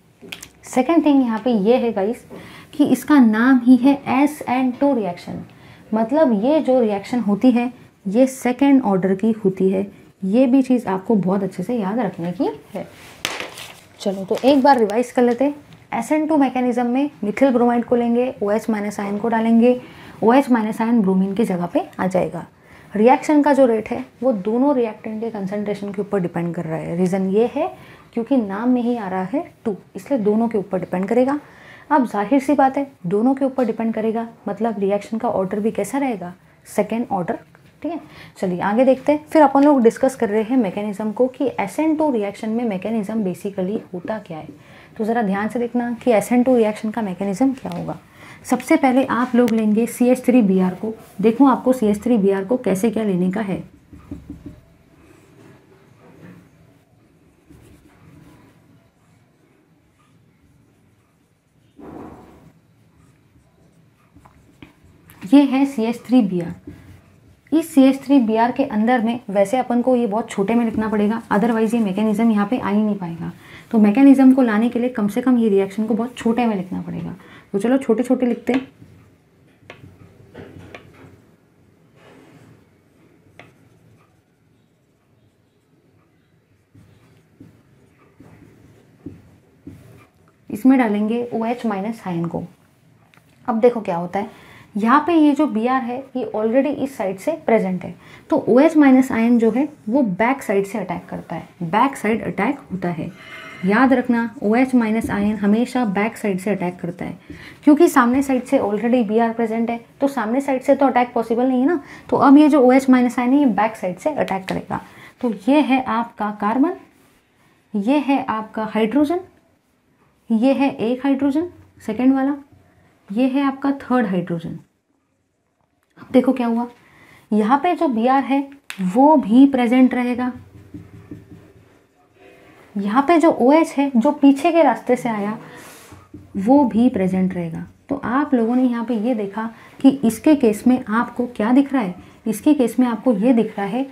सेकेंड थिंग यहाँ पे ये है गाइस कि इसका नाम ही है SN2 रिएक्शन। मतलब ये जो रिएक्शन होती है ये सेकेंड ऑर्डर की होती है। ये भी चीज़ आपको बहुत अच्छे से याद रखने की है। चलो तो एक बार रिवाइज कर लेते हैं। SN2 मैकेनिज्म में मिथिल ब्रोमाइड को लेंगे, OH माइनस आयन को डालेंगे, OH माइनस आयन ब्रोमीन की जगह पे आ जाएगा। रिएक्शन का जो रेट है वो दोनों रिएक्टेंट के कंसंट्रेशन के ऊपर डिपेंड कर रहा है। रीज़न ये है क्योंकि नाम में ही आ रहा है 2, इसलिए दोनों के ऊपर डिपेंड करेगा। अब जाहिर सी बात है, दोनों के ऊपर डिपेंड करेगा, मतलब रिएक्शन का ऑर्डर भी कैसा रहेगा, सेकेंड ऑर्डर। ठीक है, चलिए आगे देखते हैं। फिर अपन लोग डिस्कस कर रहे हैं मैकेनिज्म को कि SN2 रिएक्शन में मैकेनिज्म बेसिकली होता क्या है। तो ज़रा ध्यान से देखना कि SN2 रिएक्शन का मैकेनिज्म क्या होगा। सबसे पहले आप लोग लेंगे CH3Br को। देखो आपको CH3Br को कैसे क्या लेने का है। ये है CH3Br। इस CH3Br के अंदर में वैसे अपन को ये बहुत छोटे में लिखना पड़ेगा, अदरवाइज ये मैकेनिज्म यहाँ पे आ ही नहीं पाएगा। तो मैकेनिज्म को लाने के लिए कम से कम ये रिएक्शन को बहुत छोटे में लिखना पड़ेगा। तो चलो छोटे छोटे लिखते हैं। इसमें डालेंगे OH माइनस आयन को। अब देखो क्या होता है, यहाँ पे ये जो Br है ये ऑलरेडी इस साइड से प्रेजेंट है, तो OH माइनस आयन जो है वो बैक साइड से अटैक करता है, बैक साइड अटैक होता है। याद रखना OH माइनस आयन हमेशा बैक साइड से अटैक करता है, क्योंकि सामने साइड से ऑलरेडी Br प्रेजेंट है, तो सामने साइड से तो अटैक पॉसिबल नहीं है ना। तो अब ये जो OH माइनस आयन है ये बैक साइड से अटैक करेगा। तो ये है आपका कार्बन, ये है आपका हाइड्रोजन, ये है एक हाइड्रोजन सेकेंड वाला, ये है आपका थर्ड हाइड्रोजन। अब देखो क्या हुआ, यहाँ पे जो Br है वो भी प्रेजेंट रहेगा, यहाँ पे जो OH है जो पीछे के रास्ते से आया वो भी प्रेजेंट रहेगा। तो आप लोगों ने यहाँ पे ये देखा कि इसके केस में आपको क्या दिख रहा है, इसके केस में आपको ये दिख रहा है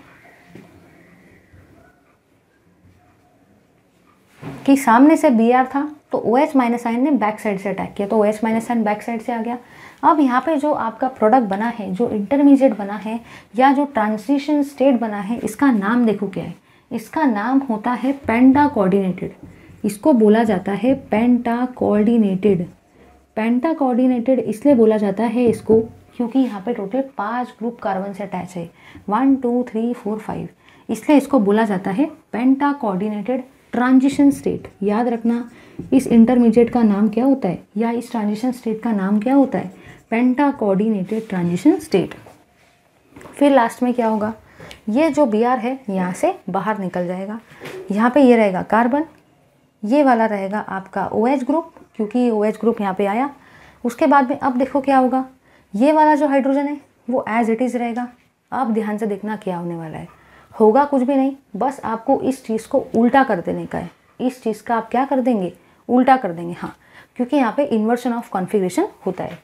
कि सामने से Br था तो OH माइनस आयन ने बैक साइड से अटैक किया, तो OH minus ion back side से आ गया। अब यहाँ पे जो आपका प्रोडक्ट बना है, जो इंटरमीडिएट बना है या जो ट्रांजिशन स्टेट बना है, इसका नाम देखो क्या है, इसका नाम होता है पेंटा कोऑर्डिनेटेड। इसको बोला जाता है पेंटा कोऑर्डिनेटेड। पेंटा कोऑर्डिनेटेड इसलिए बोला जाता है इसको क्योंकि यहाँ पे टोटल 5 ग्रुप कार्बन से अटैच है, 1 2 3 4 5, इसलिए इसको बोला जाता है पेंटा कोऑर्डिनेटेड ट्रांजिशन स्टेट। याद रखना इस इंटरमीडिएट का नाम क्या होता है या इस ट्रांजिशन स्टेट का नाम क्या होता है, पेंटा कोऑर्डिनेटेड ट्रांजिशन स्टेट। फिर लास्ट में क्या होगा, ये जो Br है यहाँ से बाहर निकल जाएगा, यहाँ पे ये रहेगा कार्बन, ये वाला रहेगा आपका OH ग्रुप क्योंकि OH ग्रुप यहाँ पे आया। उसके बाद में अब देखो क्या होगा, ये वाला जो हाइड्रोजन है वो एज इट इज़ रहेगा। अब ध्यान से देखना क्या होने वाला है, होगा कुछ भी नहीं, बस आपको इस चीज़ को उल्टा कर देने का है। इस चीज़ का आप क्या कर देंगे, उल्टा कर देंगे, हाँ, क्योंकि यहाँ पे इन्वर्शन ऑफ कॉन्फ़िगरेशन होता है।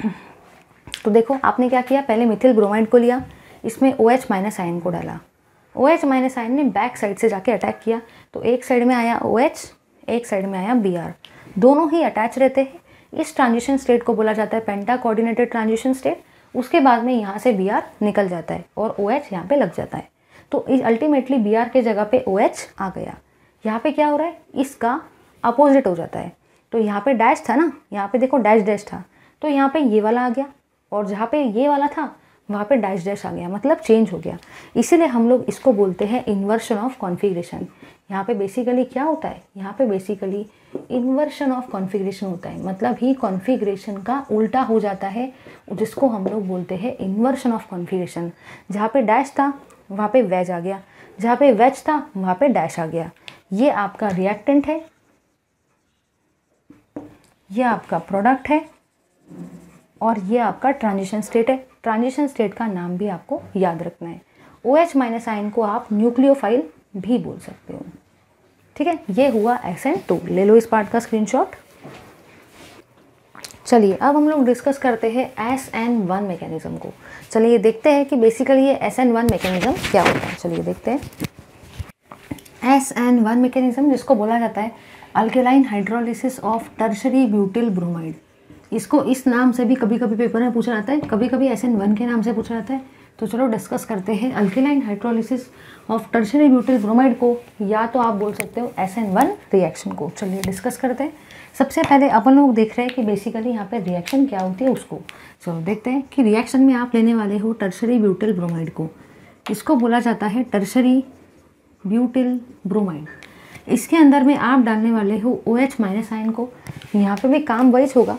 तो देखो आपने क्या किया, पहले मिथिल ब्रोमाइड को लिया, इसमें OH माइनस आयन को डाला, OH माइनस आयन ने बैक साइड से जाके अटैक किया, तो एक साइड में आया OH, एक साइड में आया Br, दोनों ही अटैच रहते हैं। इस ट्रांजिशन स्टेट को बोला जाता है पेंटा कोऑर्डिनेटेड ट्रांजिशन स्टेट। उसके बाद में यहाँ से Br निकल जाता है और OH यहाँ पे लग जाता है, तो अल्टीमेटली Br के जगह पे OH आ गया। यहाँ पे क्या हो रहा है, इसका अपोजिट हो जाता है। तो यहाँ पे डैश था ना, यहाँ पे देखो डैश डैश था, तो यहाँ पे ये वाला आ गया, और जहाँ पे ये वाला था वहाँ पे डैश डैश आ गया, मतलब चेंज हो गया। इसीलिए हम लोग इसको बोलते हैं इन्वर्शन ऑफ कॉन्फ़िगरेशन। यहाँ पे बेसिकली क्या होता है, यहाँ पे बेसिकली इन्वर्शन ऑफ कॉन्फ़िगरेशन होता है, मतलब ही कॉन्फ़िगरेशन का उल्टा हो जाता है, जिसको हम लोग बोलते हैं इन्वर्शन ऑफ कॉन्फ़िगरेशन। जहाँ पे डैश था वहाँ पे वेज आ गया, जहाँ पे वेज था वहाँ पे डैश आ गया। ये आपका रिएक्टेंट है, ये आपका प्रोडक्ट है, और ये आपका ट्रांजिशन स्टेट है। ट्रांजिशन स्टेट का नाम भी आपको याद रखना है। OH माइनस आयन को आप न्यूक्लियोफाइल भी बोल सकते हो, ठीक है। ये हुआ SN2, ले लो इस पार्ट का स्क्रीनशॉट। चलिए अब हम लोग डिस्कस करते हैं SN1 मैकेनिज्म को। चलिए देखते हैं कि बेसिकली ये SN1 मैकेनिज्म क्या होता है। चलिए देखते हैं SN1 मैकेनिज्म, जिसको बोला जाता है alkaline hydrolysis of tertiary butyl bromide. इसको इस नाम से भी कभी कभी पेपर में पूछा जाता है, कभी कभी SN1 के नाम से पूछा जाता है। तो चलो डिस्कस करते हैं alkaline hydrolysis of tertiary butyl bromide को, या तो आप बोल सकते हो SN1 रिएक्शन को। चलिए डिस्कस करते हैं। सबसे पहले अपन लोग देख रहे हैं कि बेसिकली यहाँ पे रिएक्शन क्या होती है उसको। चलो देखते हैं कि रिएक्शन में आप लेने वाले हो टर्शरी ब्यूटिल ब्रोमाइड को, इसको बोला जाता है टर्शरी ब्यूटिल ब्रोमाइड। इसके अंदर में आप डालने वाले हो OH माइनस आयन को। यहाँ पे भी काम वही होगा,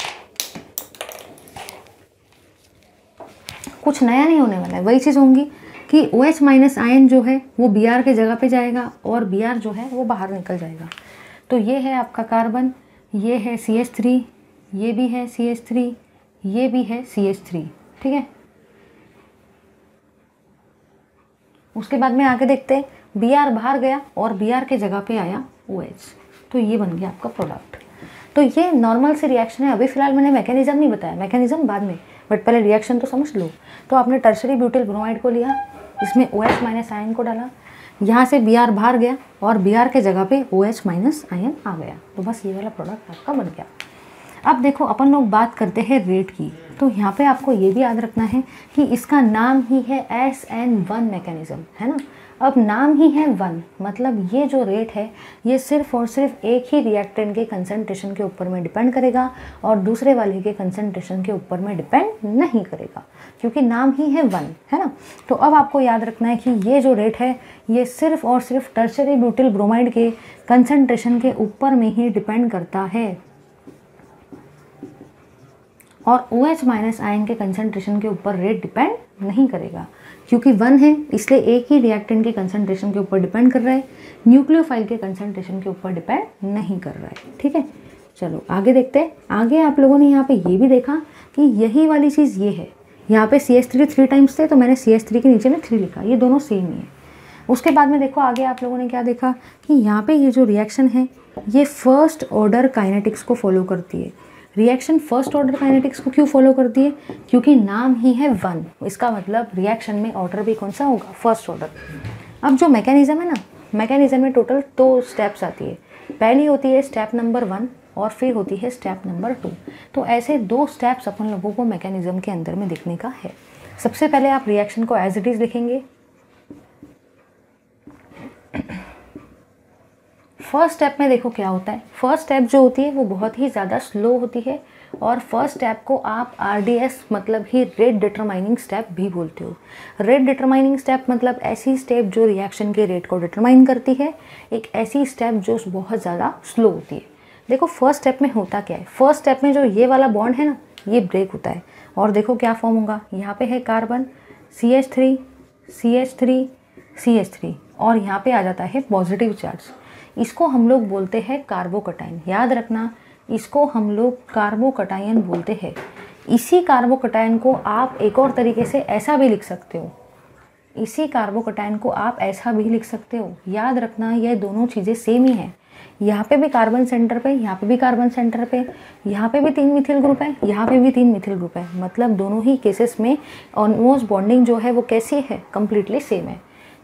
कुछ नया नहीं होने वाला है, वही चीज़ होंगी कि OH माइनस आयन जो है वो Br के जगह पे जाएगा और Br जो है वो बाहर निकल जाएगा। तो ये है आपका कार्बन, ये है CH3, ये भी है CH3, ये भी है CH3, ठीक है। उसके बाद में आगे देखते हैं, Br बाहर गया और Br के जगह पे आया OH, तो ये बन गया आपका प्रोडक्ट। तो ये नॉर्मल से रिएक्शन है। अभी फिलहाल मैंने मैकेनिज्म नहीं बताया, मैकेनिज्म बाद में, बट पहले रिएक्शन तो समझ लो। तो आपने टर्शरी ब्यूटिल ब्रोमाइड को लिया, इसमें OH माइनस आयन को डाला, यहाँ से Br बाहर गया और Br के जगह पे OH माइनस आयन आ गया, तो बस ये वाला प्रोडक्ट आपका बन गया। अब देखो अपन लोग बात करते हैं रेट की, तो यहाँ पे आपको ये भी याद रखना है कि इसका नाम ही है SN1 मैकेनिज्म, है ना। अब नाम ही है 1, मतलब ये जो रेट है ये सिर्फ और सिर्फ एक ही रिएक्टेंट के कंसंट्रेशन के ऊपर में डिपेंड करेगा और दूसरे वाले के कंसंट्रेशन के ऊपर में डिपेंड नहीं करेगा, क्योंकि नाम ही है 1, है ना। तो अब आपको याद रखना है कि ये जो रेट है ये सिर्फ और सिर्फ टर्शरी ब्यूटिल ब्रोमाइड के कंसंट्रेशन के ऊपर में ही डिपेंड करता है, और OH माइनस आयन के कंसंट्रेशन के ऊपर रेट डिपेंड नहीं करेगा, क्योंकि 1 है इसलिए एक ही रिएक्टेंट के कंसंट्रेशन के ऊपर डिपेंड कर रहा है, न्यूक्लियोफाइल के कंसंट्रेशन के ऊपर डिपेंड नहीं कर रहा है, ठीक है। चलो आगे देखते हैं। आगे आप लोगों ने यहाँ पे ये भी देखा कि यही वाली चीज़ ये है, यहाँ पे CH3 3 टाइम्स थे तो मैंने CH3 के नीचे में 3 लिखा, ये दोनों सेम ही है। उसके बाद में देखो आगे आप लोगों ने क्या देखा कि यहाँ पे ये जो रिएक्शन है ये फर्स्ट ऑर्डर काइनेटिक्स को फॉलो करती है। रिएक्शन फर्स्ट ऑर्डर काइनेटिक्स को क्यों फॉलो करती है, क्योंकि नाम ही है 1, इसका मतलब रिएक्शन में ऑर्डर भी कौन सा होगा, फर्स्ट ऑर्डर। अब जो मैकेनिज्म है ना, मैकेनिज्म में टोटल 2 स्टेप्स आती है। पहली होती है स्टेप नंबर 1 और फिर होती है स्टेप नंबर 2। तो ऐसे 2 स्टेप्स अपन लोगों को मैकेनिज्म के अंदर में देखने का है। सबसे पहले आप रिएक्शन को एज इट इज़ लिखेंगे। फर्स्ट स्टेप में देखो क्या होता है, फर्स्ट स्टेप जो होती है वो बहुत ही ज़्यादा स्लो होती है, और फर्स्ट स्टेप को आप RDS मतलब ही रेट डिटरमाइनिंग स्टेप भी बोलते हो। रेट डिटरमाइनिंग स्टेप मतलब ऐसी स्टेप जो रिएक्शन के रेट को डिटरमाइन करती है, एक ऐसी स्टेप जो बहुत ज़्यादा स्लो होती है। देखो फर्स्ट स्टेप में होता क्या है, फर्स्ट स्टेप में जो ये वाला बॉन्ड है ना ये ब्रेक होता है, और देखो क्या फॉर्म होगा, यहाँ पे है कार्बन CH3 CH3 CH3, और यहाँ पे आ जाता है पॉजिटिव चार्ज। इसको हम लोग बोलते हैं कार्बोकटायन, याद रखना इसको हम लोग कार्बोकटायन बोलते हैं। इसी कार्बोकटायन को आप एक और तरीके से ऐसा भी लिख सकते हो, इसी कार्बोकटायन को आप ऐसा भी लिख सकते हो। याद रखना ये दोनों चीज़ें सेम ही हैं, यहाँ पे भी कार्बन सेंटर पे, यहाँ पे भी कार्बन सेंटर पे, यहाँ पे भी 3 मिथिल ग्रुप है, यहाँ पे भी 3 मिथिल ग्रुप है, मतलब दोनों ही केसेस में ऑलमोस्ट बॉन्डिंग जो है वो कैसी है, कम्प्लीटली सेम है।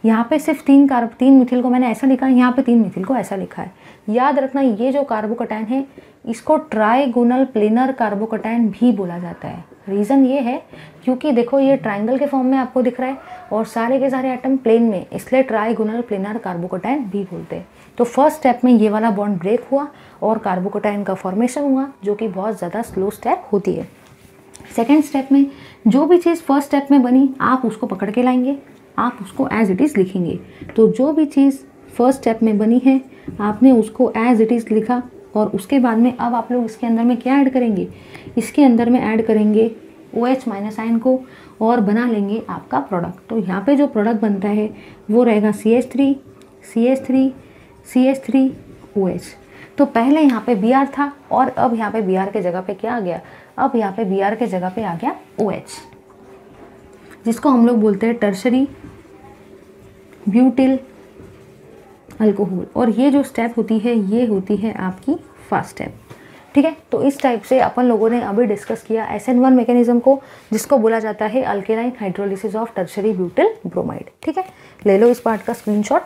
यहाँ पे सिर्फ तीन मिथिल को मैंने ऐसा लिखा है, यहाँ पे 3 मिथिल को ऐसा लिखा है। याद रखना ये जो कार्बोकैटायन है इसको ट्राइगोनल प्लेनर कार्बोकैटायन भी बोला जाता है। रीज़न ये है क्योंकि देखो ये ट्राइंगल के फॉर्म में आपको दिख रहा है और सारे के सारे एटम प्लेन में, इसलिए ट्राइगोनल प्लेनर कार्बोकैटायन भी बोलते हैं। तो फर्स्ट स्टेप में ये वाला बॉन्ड ब्रेक हुआ और कार्बोकैटायन का फॉर्मेशन हुआ, जो कि बहुत ज़्यादा स्लो स्टेप होती है। सेकेंड स्टेप में जो भी चीज़ फर्स्ट स्टेप में बनी आप उसको पकड़ के लाएंगे, आप उसको एज इट इज़ लिखेंगे। तो जो भी चीज़ फर्स्ट स्टेप में बनी है आपने उसको एज इट इज़ लिखा और उसके बाद में अब आप लोग इसके अंदर में क्या ऐड करेंगे, इसके अंदर में ऐड करेंगे OH माइनस आयन को और बना लेंगे आपका प्रोडक्ट। तो यहाँ पे जो प्रोडक्ट बनता है वो रहेगा CH3 CH3 CH3 OH। तो पहले यहाँ पे Br था और अब यहाँ पे Br के जगह पे क्या आ गया, अब यहाँ पे Br के जगह पे आ गया OH, जिसको हम लोग बोलते हैं टर्शरी ब्यूटिल अल्कोहल। और ये जो स्टेप होती है ये होती है आपकी फर्स्ट स्टेप। ठीक है, तो इस टाइप से अपन लोगों ने अभी डिस्कस किया SN1 मैकेनिज्म को, जिसको बोला जाता है alkaline hydrolysis of tertiary butyl bromide. ठीक है, ले लो इस पार्ट का स्क्रीनशॉट।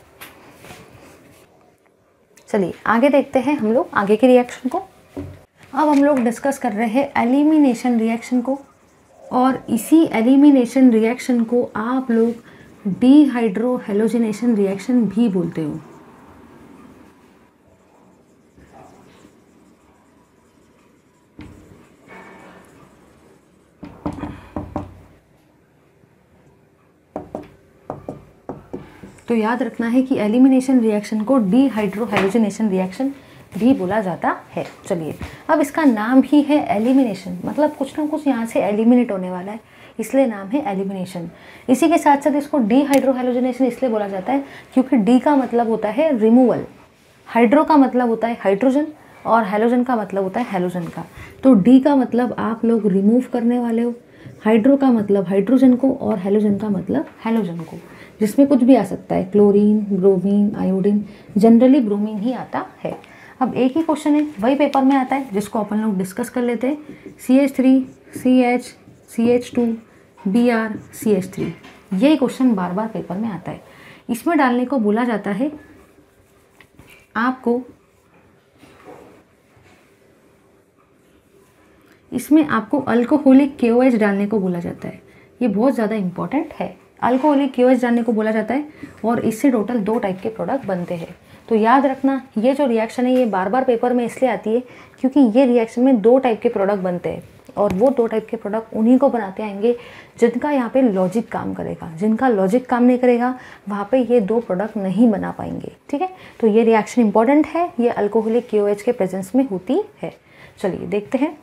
चलिए आगे देखते हैं हम लोग आगे के रिएक्शन को। अब हम लोग डिस्कस कर रहे हैं एलिमिनेशन रिएक्शन को, और इसी एलिमिनेशन रिएक्शन को आप लोग डीहाइड्रो हैलोजिनेशन रिएक्शन भी बोलते हो। तो याद रखना है कि एलिमिनेशन रिएक्शन को डीहाइड्रो हैलोजिनेशन रिएक्शन भी बोला जाता है। चलिए अब इसका नाम ही है एलिमिनेशन, मतलब कुछ ना कुछ यहाँ से एलिमिनेट होने वाला है, इसलिए नाम है एलिमिनेशन। इसी के साथ साथ इसको डीहाइड्रो हैलोजिनेशन इसलिए बोला जाता है क्योंकि डी का मतलब होता है रिमूवल, हाइड्रो का मतलब होता है हाइड्रोजन और हैलोजन का मतलब होता है हैलोजन का। तो डी का मतलब आप लोग रिमूव करने वाले हो, हाइड्रो का मतलब हाइड्रोजन को और हैलोजन का मतलब हैलोजन को, जिसमें कुछ भी आ सकता है, chlorine, bromine, iodine, generally bromine ही आता है। अब एक ही क्वेश्चन है, वही पेपर में आता है जिसको अपन लोग डिस्कस कर लेते हैं। CH3 CH CH2 Br CH3, यही क्वेश्चन बार बार पेपर में आता है। इसमें डालने को बोला जाता है आपको, इसमें आपको अल्कोहलिक KOH डालने को बोला जाता है। ये बहुत ज़्यादा इंपॉर्टेंट है, अल्कोहलिक KOH डालने को बोला जाता है और इससे टोटल 2 टाइप के प्रोडक्ट बनते हैं। तो याद रखना ये जो रिएक्शन है ये बार बार पेपर में इसलिए आती है क्योंकि ये रिएक्शन में 2 टाइप के प्रोडक्ट बनते हैं और वो 2 टाइप के प्रोडक्ट उन्हीं को बनाते आएंगे जिनका यहाँ पे लॉजिक काम करेगा। जिनका लॉजिक काम नहीं करेगा वहाँ पे ये 2 प्रोडक्ट नहीं बना पाएंगे। ठीक है, तो ये रिएक्शन इंपॉर्टेंट है, ये अल्कोहलिक KOH के प्रेजेंस में होती है। चलिए देखते हैं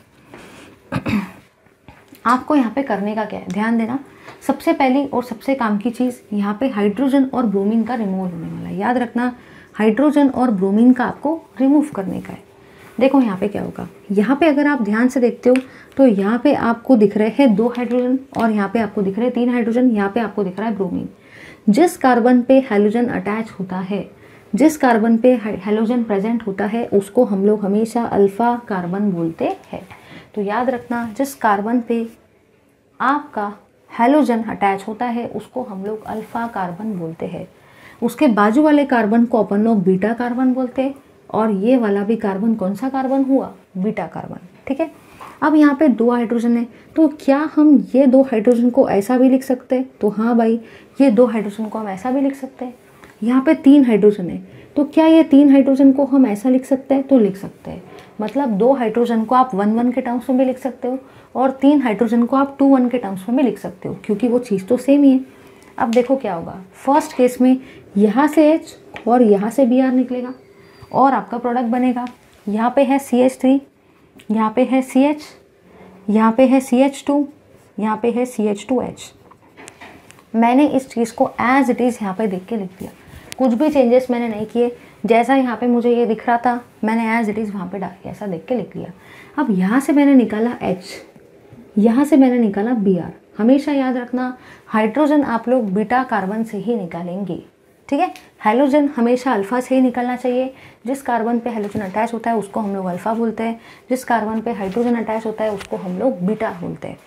आपको यहाँ पे करने का क्या है, ध्यान देना। सबसे पहली और सबसे काम की चीज़ यहाँ पे हाइड्रोजन और ब्रोमीन का रिमूवल होने वाला है। याद रखना हाइड्रोजन और ब्रोमीन का आपको रिमूव करने का है। देखो यहाँ पे क्या होगा, यहाँ पे अगर आप ध्यान से देखते हो तो यहाँ पे आपको दिख रहे हैं 2 हाइड्रोजन और यहाँ पे आपको दिख रहे हैं 3 हाइड्रोजन, यहाँ पे आपको दिख रहा है ब्रोमीन। जिस कार्बन पे हैलोजन अटैच होता है, जिस कार्बन पे हैलोजन प्रेजेंट होता है उसको हम लोग हमेशा अल्फा कार्बन बोलते हैं। तो याद रखना जिस कार्बन पे आपका हैलोजन अटैच होता है उसको हम लोग अल्फा कार्बन बोलते हैं। उसके बाजू वाले कार्बन को अपन लोग बीटा कार्बन बोलते हैं और ये वाला भी कार्बन कौन सा कार्बन हुआ, बीटा कार्बन। ठीक है, अब यहाँ पे 2 हाइड्रोजन है, तो क्या हम ये 2 हाइड्रोजन को ऐसा भी लिख सकते हैं? तो हाँ भाई, ये 2 हाइड्रोजन को हम ऐसा भी लिख सकते हैं। यहाँ पे 3 हाइड्रोजन है, तो क्या ये 3 हाइड्रोजन को हम ऐसा लिख सकते हैं? तो लिख सकते हैं। मतलब 2 हाइड्रोजन को आप 1-1 के टर्म्स में भी लिख सकते हो और 3 हाइड्रोजन को आप 2-1 के टर्म्स में भी लिख सकते हो, क्योंकि वो चीज़ तो सेम ही है। अब देखो क्या होगा, फर्स्ट केस में यहाँ से H और यहाँ से Br निकलेगा और आपका प्रोडक्ट बनेगा। यहाँ पे है CH3, यहाँ पे है CH, यहाँ पे है CH2, यहाँ पे है CH2H। मैंने इस चीज़ को एज इट इज़ यहाँ पे देख के लिख दिया, कुछ भी चेंजेस मैंने नहीं किए। जैसा यहाँ पे मुझे ये दिख रहा था मैंने एज इट इज़ वहाँ पे डाल के ऐसा देख के लिख लिया। अब यहाँ से मैंने निकाला H, यहाँ से मैंने निकाला Br। हमेशा याद रखना हाइड्रोजन आप लोग बीटा कार्बन से ही निकालेंगे। ठीक है, हैलोजन हमेशा अल्फा से ही निकलना चाहिए। जिस कार्बन पे हैलोजन अटैच होता है उसको हम लोग अल्फा बोलते हैं, जिस कार्बन पे हाइड्रोजन अटैच होता है उसको हम लोग बीटा बोलते हैं।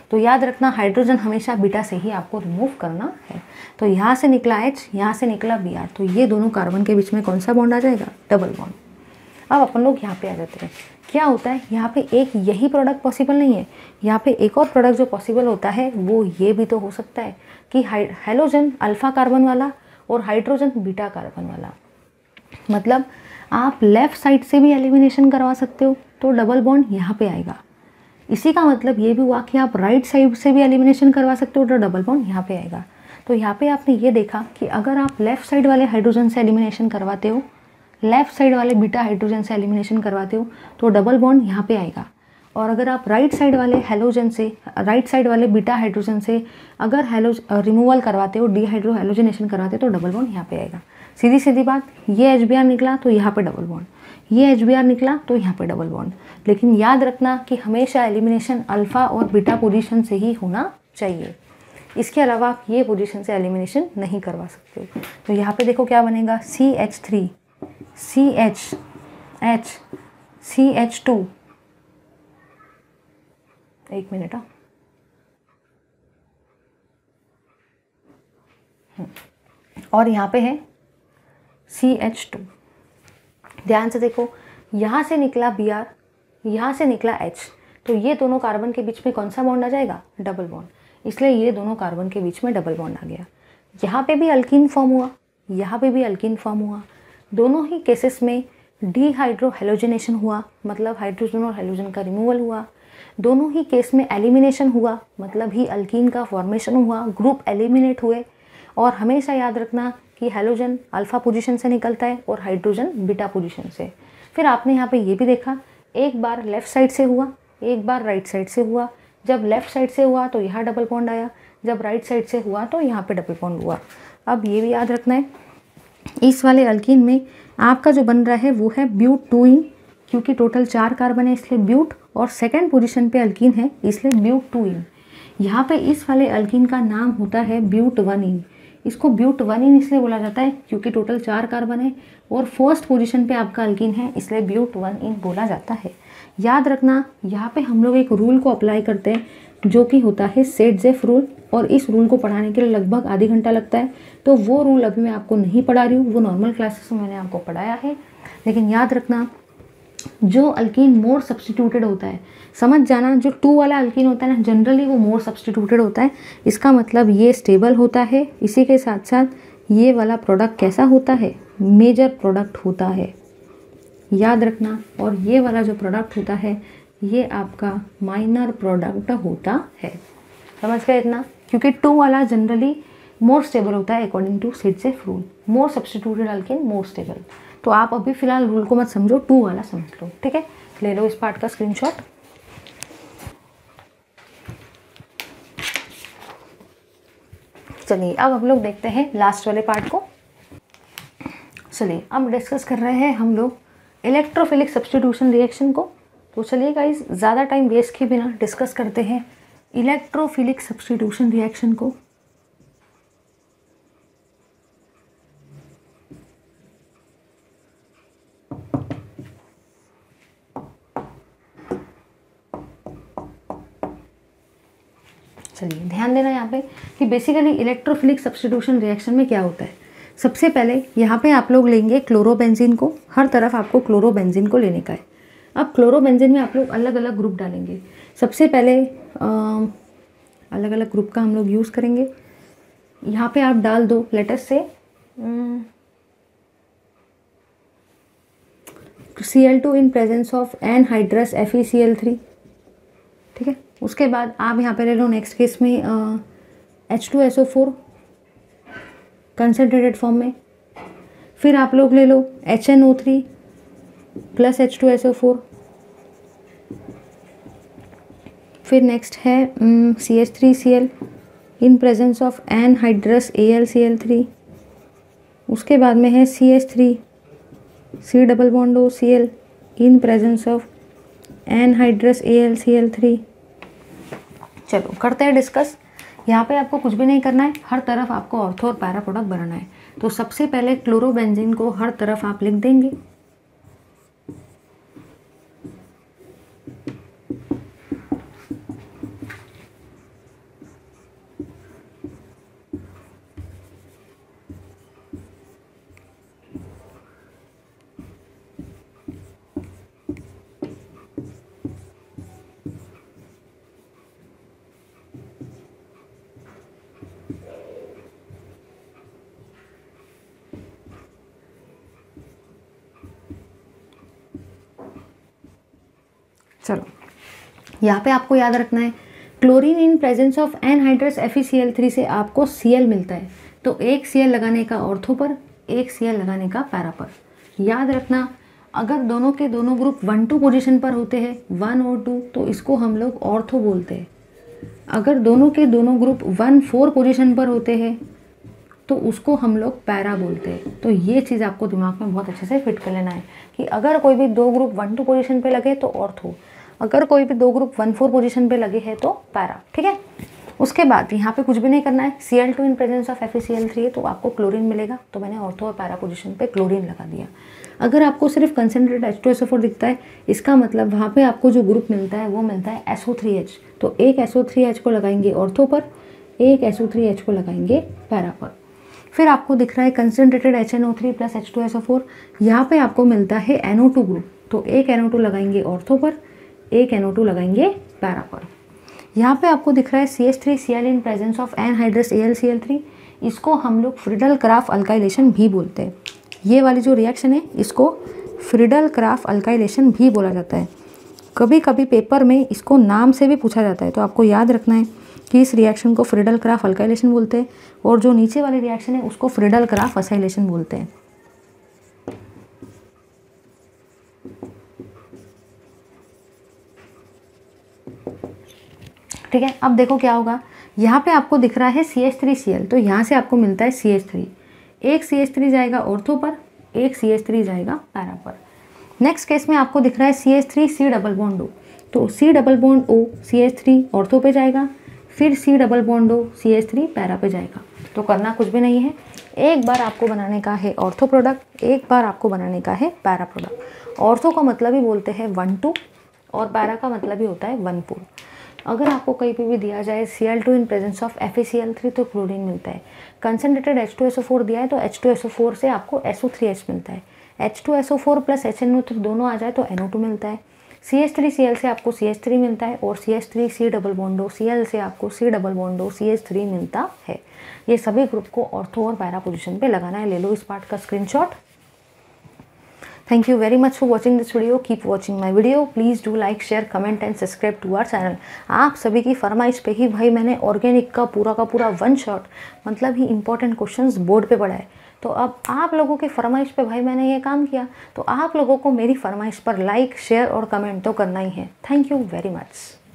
तो याद रखना हाइड्रोजन हमेशा बीटा से ही आपको रिमूव करना है। तो यहाँ से निकला H, यहाँ से निकला Br, तो ये दोनों कार्बन के बीच में कौन सा बॉन्ड आ जाएगा? Double bond. अब अपन लोग यहाँ पे आ जाते हैं। क्या होता है यहाँ पे, एक यही प्रोडक्ट पॉसिबल नहीं है, यहाँ पे एक और प्रोडक्ट जो पॉसिबल होता है वो ये भी तो हो सकता है कि हैलोजन अल्फा कार्बन वाला और हाइड्रोजन बीटा कार्बन वाला। मतलब आप लेफ़्ट साइड से भी एलिमिनेशन करवा सकते हो तो डबल बॉन्ड यहाँ पे आएगा। इसी का मतलब ये भी हुआ कि आप राइट साइड से भी एलिमिनेशन करवा सकते हो तो डबल बॉन्ड यहाँ पे आएगा। तो यहाँ पे आपने ये देखा कि अगर आप लेफ़्ट साइड वाले हाइड्रोजन से एलिमिनेशन करवाते हो, लेफ़्ट साइड वाले बीटा हाइड्रोजन से एलिमिनेशन करवाते हो तो डबल बॉन्ड यहाँ पे आएगा। और अगर आप राइट साइड वाले हैलोजन से, राइट साइड वाले बीटा हाइड्रोजन से अगर रिमूवल करवाते हो, डीहाइड्रो हैलोजनेशन करवाते हो तो डबल बॉन्ड यहाँ पे आएगा। सीधी सीधी बात, ये HBr निकला तो यहाँ पे डबल बॉन्ड, ये HBr निकला तो यहाँ पे डबल बॉन्ड। लेकिन याद रखना कि हमेशा एलिमिनेशन अल्फ़ा और बीटा पोजीशन से ही होना चाहिए, इसके अलावा आप ये पोजीशन से एलिमिनेशन नहीं करवा सकते हो। तो यहाँ पे देखो क्या बनेगा, CH3 CH CH2, एक मिनट और यहाँ पे है CH2। ध्यान से देखो, यहाँ से निकला Br, यहाँ से निकला H, तो ये दोनों कार्बन के बीच में कौन सा बॉन्ड आ जाएगा? Double bond. इसलिए ये दोनों कार्बन के बीच में डबल बॉन्ड आ गया। यहाँ पे भी अल्कीन फॉर्म हुआ, यहाँ पे भी अल्कीन फॉर्म हुआ। दोनों ही केसेस में डीहाइड्रो हैलोजनेशन हुआ, मतलब हाइड्रोजन और हाइड्रोजन का रिमूवल हुआ। दोनों ही केस में एलिमिनेशन हुआ, मतलब ही अल्कीन का फॉर्मेशन हुआ, ग्रुप एलिमिनेट हुए। और हमेशा याद रखना कि हैलोजन अल्फा पोजीशन से निकलता है और हाइड्रोजन बीटा पोजीशन से। फिर आपने यहाँ पे ये भी देखा, एक बार लेफ़्ट साइड से हुआ, एक बार राइट साइड से हुआ। जब लेफ़्ट साइड से हुआ तो यहाँ डबल बॉन्ड आया, जब राइट साइड से हुआ तो यहाँ पे डबल बॉन्ड हुआ। अब ये भी याद रखना है, इस वाले अल्कीन में आपका जो बन रहा है वो है ब्यूट 2इन, क्योंकि टोटल 4 कार्बन है इसलिए ब्यूट, और सेकेंड पोजीशन पे अल्कीन है इसलिए ब्यूट 2इन। यहाँ पे इस वाले अल्कीन का नाम होता है ब्यूट 1इन। इसको ब्यूट 1इन इसलिए बोला जाता है क्योंकि टोटल 4 कार्बन है और फर्स्ट पोजीशन पे आपका अल्कीन है, इसलिए ब्यूट 1इन बोला जाता है। याद रखना यहाँ पे हम लोग एक रूल को अप्लाई करते हैं जो कि होता है सेट-जेफ रूल, और इस रूल को पढ़ाने के लिए लगभग आधी घंटा लगता है। तो वो रूल अभी मैं आपको नहीं पढ़ा रही हूँ, वो नॉर्मल क्लासेस में मैंने आपको पढ़ाया है। लेकिन याद रखना, जो अल्कीन मोर सब्स्टिट्यूटेड होता है, समझ जाना, जो 2 वाला अल्कीन होता है ना, जनरली वो मोर सब्स्टिट्यूटेड होता है। इसका मतलब ये स्टेबल होता है। इसी के साथ साथ ये वाला प्रोडक्ट कैसा होता है? मेजर प्रोडक्ट होता है, याद रखना। और ये वाला जो प्रोडक्ट होता है ये आपका माइनर प्रोडक्ट होता है। समझ गए इतना? क्योंकि 2 वाला जनरली मोर स्टेबल होता है according to Saytzeff rule. More substituted alkene more stable. तो आप अभी फिलहाल रूल को मत समझो, 2 वाला समझ लो, ठीक है? ले लो इस पार्ट का स्क्रीनशॉट। चलिए अब हम लोग देखते हैं लास्ट वाले पार्ट को। चलिए अब डिस्कस कर रहे हैं हम लोग इलेक्ट्रोफिलिक सब्स्टिट्यूशन रिएक्शन को। तो चलिए गाइस, ज़्यादा टाइम वेस्ट किए बिना डिस्कस करते हैं इलेक्ट्रोफिलिक सब्स्टिट्यूशन रिएक्शन को। चलिए ध्यान देना यहाँ पे कि बेसिकली इलेक्ट्रोफिलिक सब्स्टिट्यूशन रिएक्शन में क्या होता है। सबसे पहले यहाँ पे आप लोग लेंगे क्लोरोबेंजीन को, हर तरफ आपको क्लोरोबेंजीन को लेने का है। अब क्लोरोबेंजीन में आप लोग अलग अलग ग्रुप डालेंगे। सबसे पहले अलग अलग ग्रुप का हम लोग यूज़ करेंगे। यहाँ पे आप डाल दो लेटेस्ट से Cl2 in presence of anhydrous FeCl3, ठीक है। उसके बाद आप यहाँ पे ले लो नेक्स्ट केस में H2SO4 कंसनट्रेटेड फॉर्म में। फिर आप लोग ले लो HNO3 प्लस H2SO4। फिर नेक्स्ट है CH3Cl in presence of anhydrous AlCl3। उसके बाद में है CH3 C double bond O Cl in presence of anhydrous AlCl3। चलो करते हैं डिस्कस। यहाँ पे आपको कुछ भी नहीं करना है, हर तरफ आपको ऑर्थो और पैरा प्रोडक्ट बनाना है। तो सबसे पहले क्लोरोबेंजीन को हर तरफ आप लिख देंगे। चलो, यहाँ पे आपको याद रखना है chlorine in presence of anhydrous FeCl3 से आपको Cl मिलता है, तो एक Cl लगाने का ऑर्थो पर, एक Cl लगाने का पैरा पर। याद रखना अगर दोनों के दोनों ग्रुप 1-2 पोजीशन पर होते हैं, 1 और 2, तो इसको हम लोग ऑर्थो बोलते हैं। अगर दोनों के दोनों ग्रुप 1-4 पोजीशन पर होते हैं तो उसको हम लोग पैरा बोलते हैं। तो ये चीज़ आपको दिमाग में बहुत अच्छे से फिट कर लेना है कि अगर कोई भी दो ग्रुप 1-2 पोजीशन पे लगे तो ऑर्थो, अगर कोई भी दो ग्रुप 1-4 पोजीशन पे लगे हैं तो पैरा। ठीक है, उसके बाद यहाँ पे कुछ भी नहीं करना है। Cl2 in presence of FeCl3 है तो आपको क्लोरीन मिलेगा, तो मैंने ऑर्थो और पैरा पोजीशन पे क्लोरीन लगा दिया। अगर आपको सिर्फ कंसनट्रेटेड H2SO4 दिखता है, इसका मतलब वहाँ पे आपको जो ग्रुप मिलता है वो मिलता है SO3H, तो एक SO3H को लगाएंगे ऑर्थो पर, एक SO3H को लगाएंगे पैरा पर। फिर आपको दिख रहा है कंसनट्रेटेड HNO3 प्लस H2SO4, यहाँ पे आपको मिलता है NO2 ग्रुप, तो एक NO2 लगाएंगे ऑर्थो पर, एक NO2 लगाएंगे पैरा पर। यहाँ पे आपको दिख रहा है CH3Cl in presence of anhydrous AlCl3, इसको हम लोग फ्रिडल-क्राफ्ट अल्काइलेशन भी बोलते हैं। ये वाली जो रिएक्शन है इसको फ्रिडल-क्राफ्ट अल्काइलेशन भी बोला जाता है। कभी कभी पेपर में इसको नाम से भी पूछा जाता है, तो आपको याद रखना है कि इस रिएक्शन को फ्रिडल-क्राफ्ट अल्काइलेशन बोलते हैं और जो नीचे वाली रिएक्शन है उसको फ्रिडल-क्राफ्ट असाइलेशन बोलते हैं। ठीक है, अब देखो क्या होगा। यहाँ पे आपको दिख रहा है CH3Cl, तो यहाँ से आपको मिलता है CH3, एक CH3 जाएगा ऑर्थो पर, एक CH3 जाएगा पैरा पर। नेक्स्ट केस में आपको दिख रहा है CH3C डबल बॉन्ड O, तो C double bond O CH3 ortho पे जाएगा, फिर C double bond O CH3 para पे जाएगा। तो करना कुछ भी नहीं है, एक बार आपको बनाने का है ऑर्थो प्रोडक्ट, एक बार आपको बनाने का है पैरा प्रोडक्ट। ऑर्थो का मतलब ही बोलते हैं 1-2 और पैरा का मतलब ही होता है 1-4। अगर आपको कहीं पे भी दिया जाए Cl2 in presence of FeCl3 तो क्लोरीन मिलता है। कंसनट्रेटेड H2SO4 दिया है तो H2SO4 से आपको SO3H मिलता है। H2SO4 प्लस HNO3 दोनों आ जाए तो NO2 मिलता है। CH3Cl से आपको CH3 मिलता है और CH3C double bond O Cl से आपको C double bond O CH3 मिलता है। ये सभी ग्रुप को ऑर्थो और पैरा पोजीशन पे लगाना है। ले लो इस पार्ट का screenshot. Thank you very much for watching this video. Keep watching my video. Please do like, share, comment and subscribe to our channel. आप सभी की फरमाइश पे ही भाई मैंने ऑर्गेनिक का पूरा 1 शॉट मतलब ही इंपॉर्टेंट क्वेश्चंस बोर्ड पे पढ़ाए। तो अब आप लोगों की फरमाइश पे भाई मैंने ये काम किया, तो आप लोगों को मेरी फरमाइश पर लाइक, शेयर और कमेंट तो करना ही है। Thank you very much.